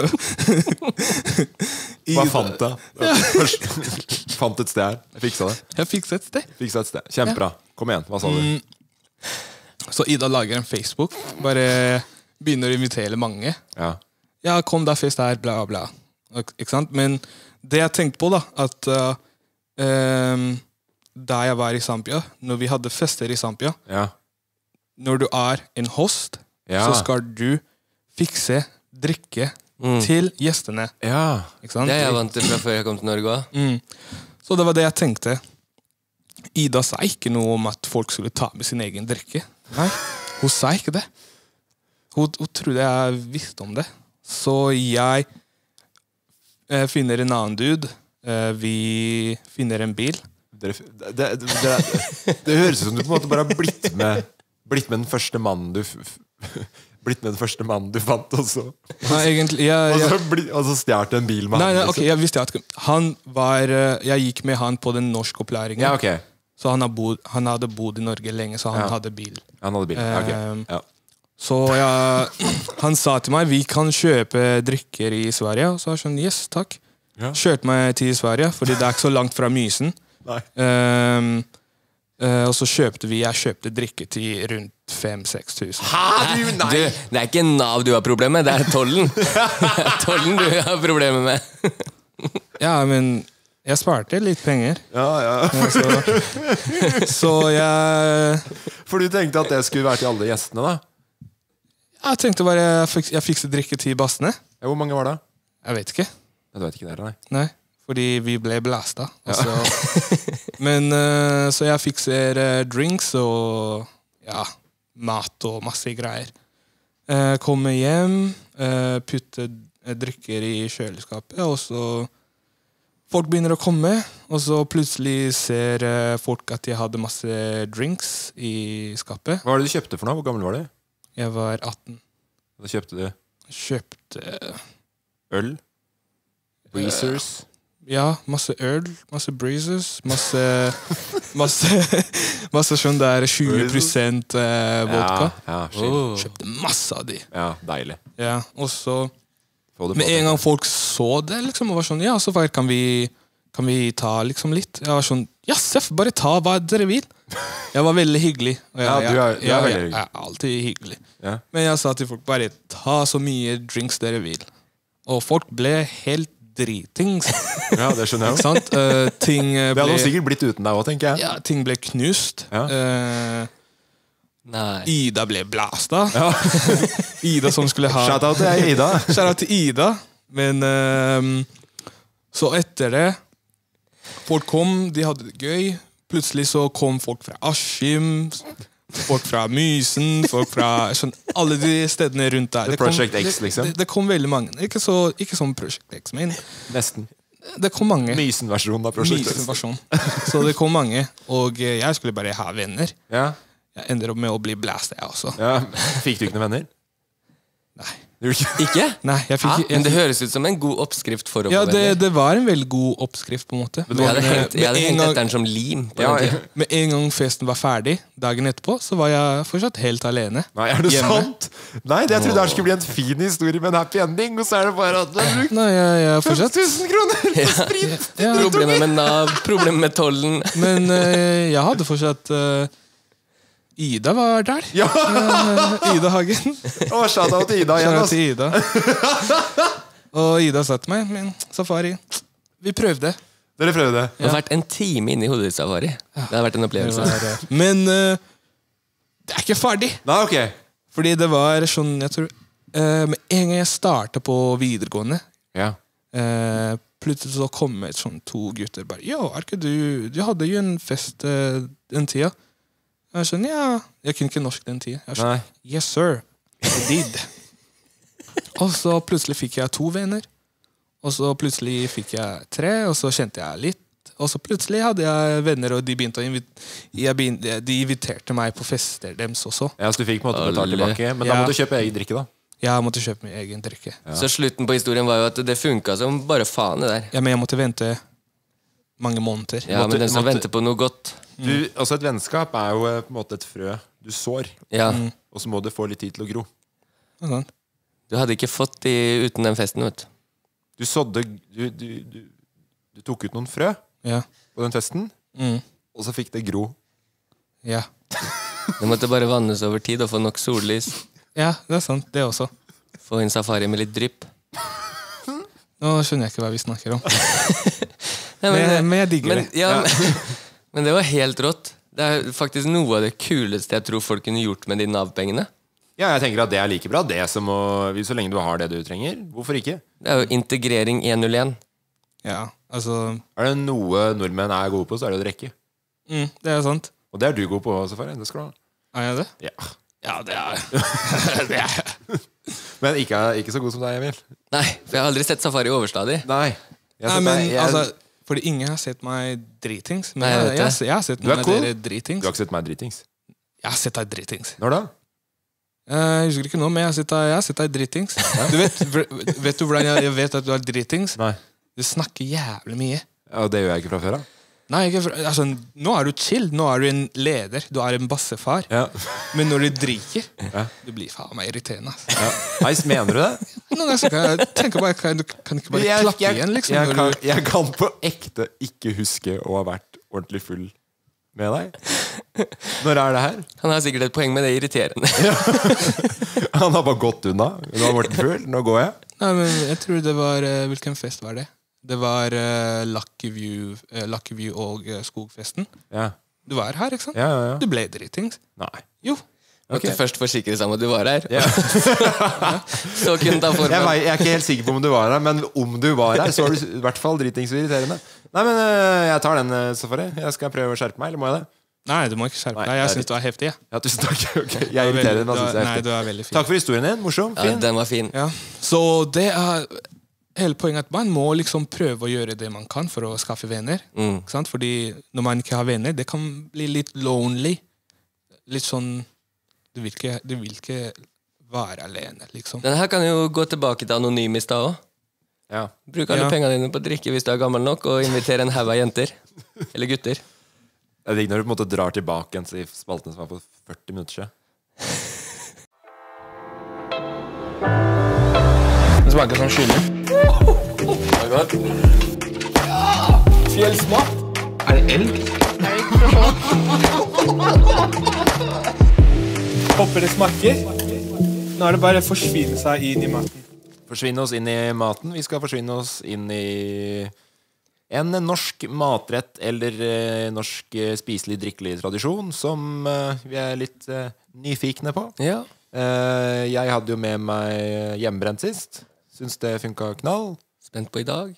Hva fant du? Fant et sted her, jeg fiksa det. Jeg fikset et sted. Fiksa et sted, kjempebra. Kom igjen, hva sa du? Så Ida lager en Facebook, bare begynner å invitere mange. Ja, kom da fest her, bla bla. Ikke sant? Men det jeg tenkte på da, at da jeg var i Zambia, når vi hadde fester i Zambia, når du er en host, så skal du fikse drikke til gjestene. Ikke sant? Det er jeg vant til fra før jeg kom til Norge også. Så det var det jeg tenkte. Ida sa ikke noe om at folk skulle ta med sin egen drikke. Nei, hun sa ikke det. Hun trodde jeg visste om det. Så jeg finner en annen dude. Vi finner en bil. Det høres ut som du på en måte bare har blitt med den første mannen du fant, og så egentlig, og så stjert en bil med han. Nei, ok, jeg visste at jeg gikk med han på den norskopplæringen. Ja, ok. Så han hadde bodd i Norge lenge, så han hadde bil. Han hadde bil, ok. Ja. Så han sa til meg, vi kan kjøpe drikker i Sverige. Og så var jeg sånn, yes, takk. Kjørte meg til Sverige, fordi det er ikke så langt fra Mysen. Og så kjøpte jeg kjøpte drikke til rundt 5-6 tusen. Det er ikke Nav du har problemer med, det er tollen. Det er tollen du har problemer med. Ja, men jeg sparte litt penger. Så jeg... For du tenkte at det skulle være til alle gjestene da? Jeg tenkte bare jeg fikset drikke til bassene. Hvor mange var det? Jeg vet ikke. Du vet ikke det, nei? Nei, fordi vi ble blastet. Men så jeg fikser drinks og mat og masse greier. Kommer hjem, putter drikker i kjøleskapet, og så folk begynner å komme, og så plutselig ser folk at jeg hadde masse drinks i skapet. Hva var det du kjøpte for noe? Hvor gammel var du? Jeg var 18. Hva kjøpte du? Kjøpte... Øl? Breezers? Ja, masse øl, masse breezers, masse sånn der 20% vodka. Kjøpte masse av de. Ja, deilig. Ja, og så med en gang folk så det liksom, og var sånn, ja, så kan vi ta liksom litt. Jeg var sånn, ja, Seff, bare ta hva dere vil. Jeg var veldig hyggelig. Du er veldig hyggelig. Jeg er alltid hyggelig. Men jeg sa til folk, bare ta så mye drinks dere vil. Og folk ble helt dritings. Ja, det skjønner jeg jo. Det hadde sikkert blitt uten deg også, tenker jeg. Ja, ting ble knust. Nei. Ida ble blasta. Ida som skulle ha... Shout out til Ida. Shout out til Ida. Men så etter det folk kom, de hadde det gøy. Plutselig så kom folk fra Askim, folk fra Mysen, folk fra alle de stedene rundt der. Project X, liksom? Det kom veldig mange. Ikke som Project X, men nesten. Det kom mange. Mysen-versjonen av Project X. Så det kom mange, og jeg skulle bare ha venner. Ja. Jeg ender opp med å bli blastet, jeg også. Ja. Fikk du ikke noen venner? Nei. Ikke? Nei, men det høres ut som en god oppskrift for å få venner. Ja, det var en veldig god oppskrift på en måte. Jeg hadde hengt etter den som lim på den tiden. Med en gang festen var ferdig, dagen etterpå, så var jeg fortsatt helt alene. Nei, er det sant? Nei, jeg trodde det skulle bli en fin historie med en happy ending, og så er det bare at du har brukt 5000 kroner for sprit! Problemer med NAV, problemer med tollen. Men jeg hadde fortsatt... Ida var der. Ja. Ida Hagen. Shout-out til Ida igjen. Shout-out til Ida. Og Ida sa til meg, men Safari, vi prøvde. Dere prøvde? Det har vært en time inne i hodet ditt, Safari. Det har vært en opplevelse. Men det er ikke ferdig. Nei, ok. Fordi det var sånn, jeg tror, med en gang jeg startet på videregående, plutselig så kom et sånn 2 gutter bare, «Jo, er ikke du hadde jo en fest den tida». Jeg skjønner, jeg kunne ikke norsk den tiden. Jeg skjønner, yes sir, I did. Og så plutselig fikk jeg 2 venner. Og så plutselig fikk jeg 3, og så kjente jeg litt. Og så plutselig hadde jeg venner, og de de inviterte meg på fester deres også. Ja, så du fikk på en måte betalt tilbake. Men da må du kjøpe egen drikke da. Ja, jeg måtte kjøpe min egen drikke. Ja. Så slutten på historien var jo at det funket som bare faen det der. Ja, men jeg måtte vente mange måneder. Ja, men den som venter på noe godt. Altså et vennskap er jo på en måte et frø du sår. Ja. Og så må det få litt tid til å gro. Du hadde ikke fått de uten den festen, vet du. Du sådde du tok ut noen frø på den festen, og så fikk det gro. Ja. Det måtte bare vannes over tid og få nok sollys. Ja, det er sant, det også. Få en Safari med litt drypp. Nå skjønner jeg ikke hva vi snakker om. Nei, men jeg digger det. Ja, men det var helt rått. Det er faktisk noe av det kuleste jeg tror folk kunne gjort med de NAV-pengene. Ja, jeg tenker at det er like bra det som så lenge du har det du trenger. Hvorfor ikke? Det er jo integrering 101. Ja, altså... Er det noe nordmenn er gode på, så er det å drikke. Det er sant. Og det er du god på, Safari. Det skal du ha. Er jeg det? Ja. Ja, det er det. Men ikke så god som deg, Emil. Nei, for jeg har aldri sett Safari overstadig. Nei. Altså, fordi ingen har sett meg dritings. Men jeg har sett noen av dere dritings. Du har ikke sett meg dritings? Jeg har sett deg dritings. Når da? Jeg husker ikke nå, men jeg har sett deg dritings. Du vet du hvordan jeg vet at du er dritings? Nei. Du snakker jævlig mye. Ja, og det gjør jeg ikke fra før da. Nei, altså, nå er du chill. Nå er du en leder. Du er en bassefar. Ja. Men når du drikker, du blir faen meg irriterende. Ja. Nei, mener du det? Noen ganger kan jeg tenke bare, kan ikke bare klappe igjen, liksom? Jeg kan på ekte ikke huske å ha vært ordentlig full med deg. Når er det her? Han har sikkert et poeng med det irriterende. Ja. Han har bare gått unna. Nå har vært full, nå går jeg. Nei, men jeg tror det var, hvilken fest var det? Det var Lucky View og Skogfesten. Ja. Du var her, ikke sant? Ja. Du ble dritings. Nei. Jo. Okay. Først forsikre seg om at du var her. Ja. Så kunne ta formen. Jeg er ikke helt sikker på om du var her, men om du var her, så var du i hvert fall dritings og irriterende. Nei, men jeg tar den, Safari. Jeg skal prøve å skjerpe meg, eller må jeg det? Nei, du må ikke skjerpe deg. Jeg synes du er heftig. Ja, tusen takk. Okay. Jeg irriterer den, synes jeg er heftig. Nei, du er veldig fin. Takk for historien din, morsom, fin. Ja, den var fin. Ja. Så det er hele poenget at man må liksom prøve å gjøre det man kan for å skaffe venner. Ikke sant? Fordi når man ikke har venner, det kan bli litt lonely. Litt sånn, du vil ikke være alene, liksom. Denne her kan jo gå tilbake til anonym i sted også. Ja. Bruk alle pengene dine på å drikke hvis du er gammel nok, og invitere en haug av jenter. Eller gutter. Det er ikke når du på en måte drar tilbake en i spalten som var på 40 minutter siden. Det smaker som chili. Det er godt. Fjellsmak. Er det elg? Håper det smaker. Nå er det bare å forsvinne seg inn i maten. Forsvinne oss inn i maten. Vi skal forsvinne oss inn i en norsk matrett eller norsk spiselig, drikkelig tradisjon som vi er litt nyfikne på. Ja. Jeg hadde jo med meg hjemmebrent sist, Syns det funket knall. Spent på i dag.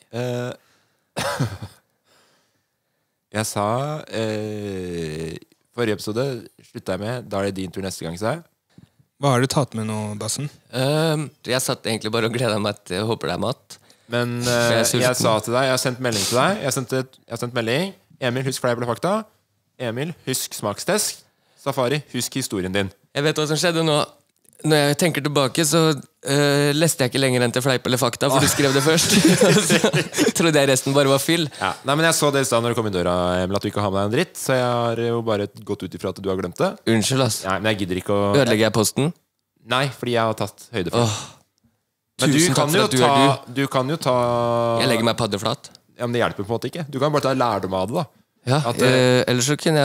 Jeg sa forrige episode slutta jeg med. Da er det din tur neste gang, sa jeg. Hva har du tatt med nå, Bassen? Jeg satt egentlig bare og gledet meg til jeg håper det er mat. Men jeg sa til deg, jeg har sendt melding til deg. Jeg har sendt melding. Emil, husk fleip eller fakta. Emil, husk smakstest. Safari, husk historien din. Jeg vet hva som skjedde nå. Når jeg tenker tilbake, så leste jeg ikke lenger enn til fleip eller fakta, for du skrev det først. Så trodde jeg resten bare var fyll. Ja. Nei, men jeg så det i stedet når du kom i døra, Emil, at du ikke har med deg en dritt. Så jeg har jo bare gått ut ifra at du har glemt det. Unnskyld, ass. Nei, men jeg gidder ikke å... Ødelegger jeg posten? Nei, fordi jeg har tatt høyde for det. Men Tusen takk for at du kan jo ta... Jeg legger meg paddeflat. Ja, men det hjelper på en måte ikke. Du kan bare ta lærdom av det, da. Ja, ellers så kunne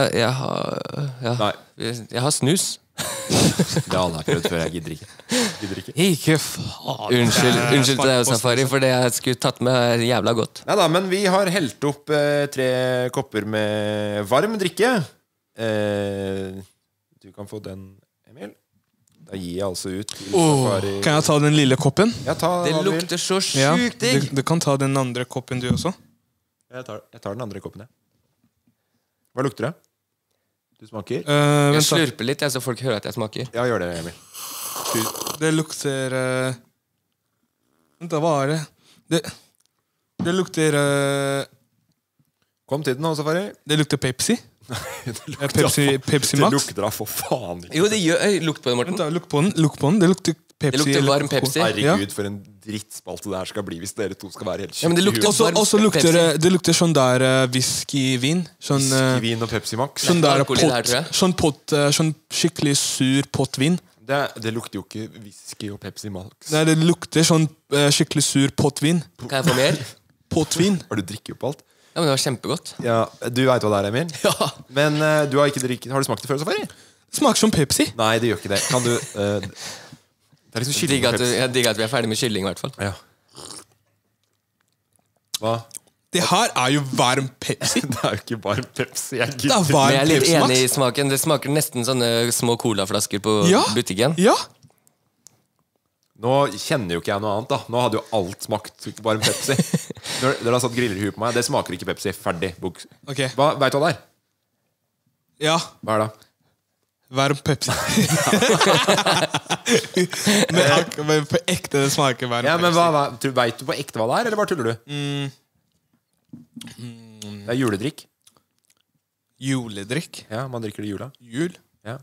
jeg har snus. Det har alle prøvd før. Jeg gidder ikke. Ikke faen. Unnskyld til deg, Safari, for det jeg skulle tatt med er jævla godt. Neida, men vi har helt opp 3 kopper med varm drikke. Du kan få den, Emil. Da gir jeg altså ut til Safari. Kan jeg ta den lille koppen? Ja, det lukter så sjukt digg. Du kan ta den andre koppen du også. Jeg tar den andre koppen, jeg. Hva lukter det? Du smaker? Jeg slurper litt, så folk hører at jeg smaker. Ja, gjør det, Emil. Det lukter Vent da, hva er det? Det lukter Kom til den nå, Safari. Det lukter Pepsi. Pepsi Max. Det lukter da for faen ikke. Jo, det gjør lukt på det, Morten. Vent da, lukk på den. Det lukter Pepsi. Det lukter varm Pepsi. Herregud, for en drittspalte det her skal bli hvis dere to skal være helt ja, men det lukter Og så lukter sånn der whisky-vin. Sånn, whisky-vin og Pepsi Max. Sånn der sånn skikkelig sur pottvin. Det lukter jo ikke whisky og Pepsi Max. Nei, det lukter sånn skikkelig sur pottvin. Kan jeg få mer? Pottvin. Har du drikket opp alt? Ja, men det var kjempegodt. Ja, du vet hva det er, Emil? Ja. Men du har ikke drikket. Har du smakt det før, Safari? Det smaker som Pepsi. Nei, det gjør ikke det. Kan du det er liksom kylling og Pepsi. Jeg digger at vi er ferdig med kylling, i hvert fall. Ja. Hva? Det her er jo varm Pepsi. Det er jo ikke varm Pepsi. Det er varm Men jeg er litt Pepsi Max. enig i smaken. Det smaker nesten sånne små colaflasker på butikken. Ja. Nå kjenner jo ikke jeg noe annet, da. Nå hadde jo alt smakt varm Pepsi. Dere har satt griller i huet på meg. Det smaker ikke Pepsi. Ferdig. Okay. Vet du hva det er? Ja. Hva er det? Varm Pepsi. men på ekte det smaker varm ja, men Pepsi. Vet du på ekte hva det er, eller bare tuller du? Det er juledrikk. Juledrikk? Ja, man drikker det i jula. Jul? Ja.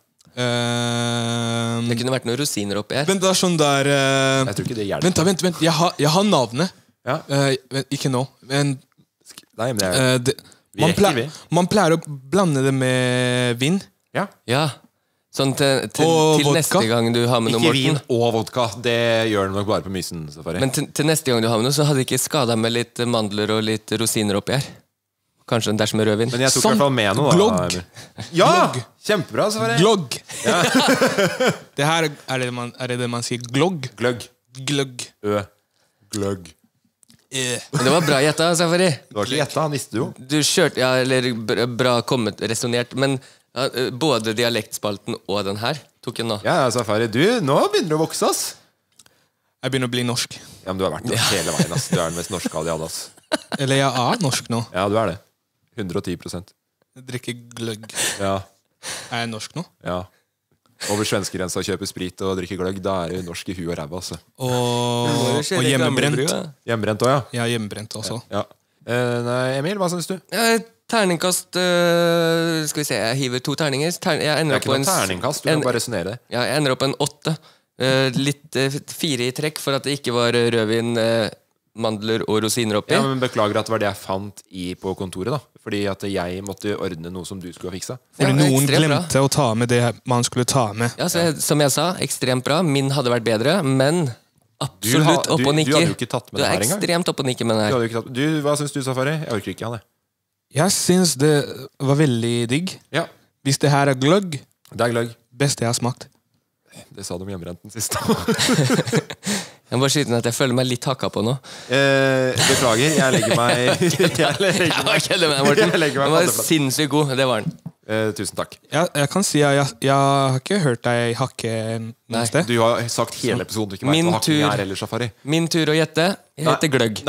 Det kunne vært noen rosiner oppi her. Vent, det er sånn der Jeg tror ikke det hjelper. Vent, jeg har navnet. Ja. Ikke nå, men nei, men man pleier å blande det med vin. Ja. Sånn til neste gang du har med noe, Ikke Morten. vin og vodka. Det gjør det nok bare på mysen, Safari. Men til neste gang du har med noe, så hadde jeg ikke skadet med litt mandler og litt rosiner oppi her. Kanskje en dash med rødvin. Men jeg tok i hvert fall med noe. Glogg. Ja! Glogg. Kjempebra, Safari. Glogg. Ja. Det her er det man sier. Glogg. Gløgg. Gløgg. Gløgg. Men det var bra gjetta, Safari. Det var ikke gjetta, han visste jo. Du kjørte, eller bra kommet, resonert. Men både dialektspalten og den her tok en nå. Ja, Safari, nå begynner du å vokse, ass. Jeg begynner å bli norsk. Ja, men du har vært norsk hele veien, ass. Du er den mest norske av de alle, ass. Eller jeg er norsk nå. Ja, du er det. 110%. Jeg drikker gløgg. Ja. Er jeg norsk nå? Ja. Over svenskegrensa og kjøper sprit og drikker gløgg, da er du norsk i huet og ræva, altså. Og hjemmebrent. Hjemmebrent også, ja. Ja, hjemmebrent også. Ja. Nei, Emil, hva synes du? Terningkast skal vi se, jeg hiver 2 terninger. Det er ikke noen terningkast, du kan bare resonere det. Ja, jeg ender opp på en 8. Litt 4 i trekk for at det ikke var rødvin, mandler og rosiner oppi. Ja, men beklager at det var det jeg fant på kontoret, da. Fordi at jeg måtte ordne noe som du skulle ha fiksa. Fordi noen glemte å ta med det man skulle ta med. Ja, så som jeg sa, ekstremt bra. Min hadde vært bedre, men absolutt opp og nikker. Du hadde jo ikke tatt med det her engang. Du er ekstremt opp og nikker med det her. Hva synes du, Safari? Jeg orker ikke, Anne. Jeg synes det var veldig digg. Ja. Hvis det her er gløgg, det er gløgg. Beste jeg har smakt. Det sa de om hjemmebrenten sist. Jeg må bare skyte inn at jeg føler meg litt hakka på nå. Beklager, jeg legger meg Jeg var kødder med deg, Morten. Den var sinnssykt god, det var den. Tusen takk. Jeg kan si at jeg har ikke hørt deg hakke noe sted. Du har sagt hele episoden. Du ikke vet hva hakking eller Safari. Min tur å gjette. Jeg heter Gløgg.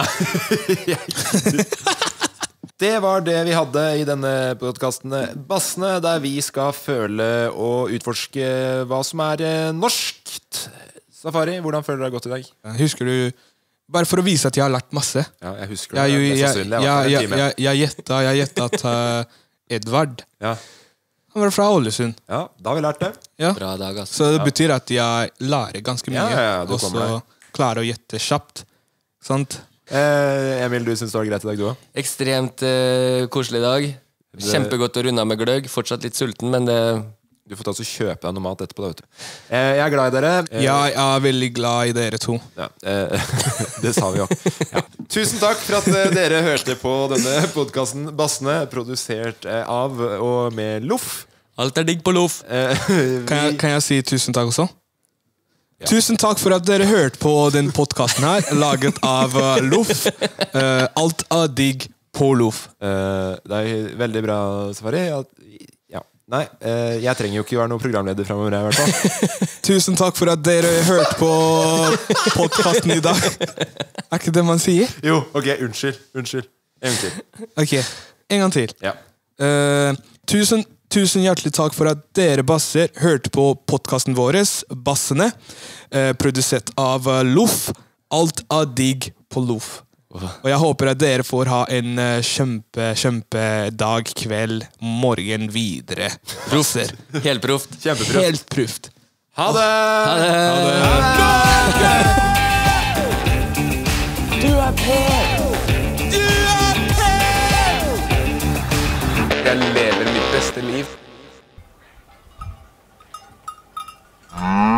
Det var det vi hadde i denne podcasten Bassene, der vi skal føle og utforske hva som norskt. Safari, hvordan føler du deg godt i dag? Husker du, bare for å vise at jeg har lært masse. Ja, jeg husker det. Jeg gjettet at Edvard han var fra Ålesund. Ja, da har vi lært det. Bra dag, altså. Så det betyr at jeg lærer ganske mye. Og så klarer å gjette kjapt. Sant? Emil, du synes det var greit i dag, du også? Ekstremt koselig dag. Kjempegodt å runde av med gløgg. Fortsatt litt sulten, men det... Du får ta og kjøpe deg noe mat etterpå. Vet du. Jeg er glad i dere. Jeg er veldig glad i dere to. Ja, det sa vi jo. Ja. Tusen takk for at dere hørte på denne podcasten Bassene, produsert av og med Loff. Alt digg på Loff. Kan jeg si tusen takk også? Ja. Tusen takk for at dere hørte på den podcasten her, laget av Loff. Alt digg på Loff. Det er veldig bra, Safari. Nei, jeg trenger jo ikke være noen programleder fremover, i hvert fall. Tusen takk for at dere hørte på podcasten i dag. Ikke det man sier? Jo, ok, unnskyld. En gang til. Ok, en gang til. Ja. Tusen hjertelig takk for at dere basser hørte på podcasten våres, Bassene, produsert av Loff. Alt digg på Loff. Og jeg håper at dere får ha en kjempedag, kveld, morgen videre. Proft. Helt proft. Kjempeproft. Helt proft. Ha det! Du Per! Jeg lever mitt beste liv.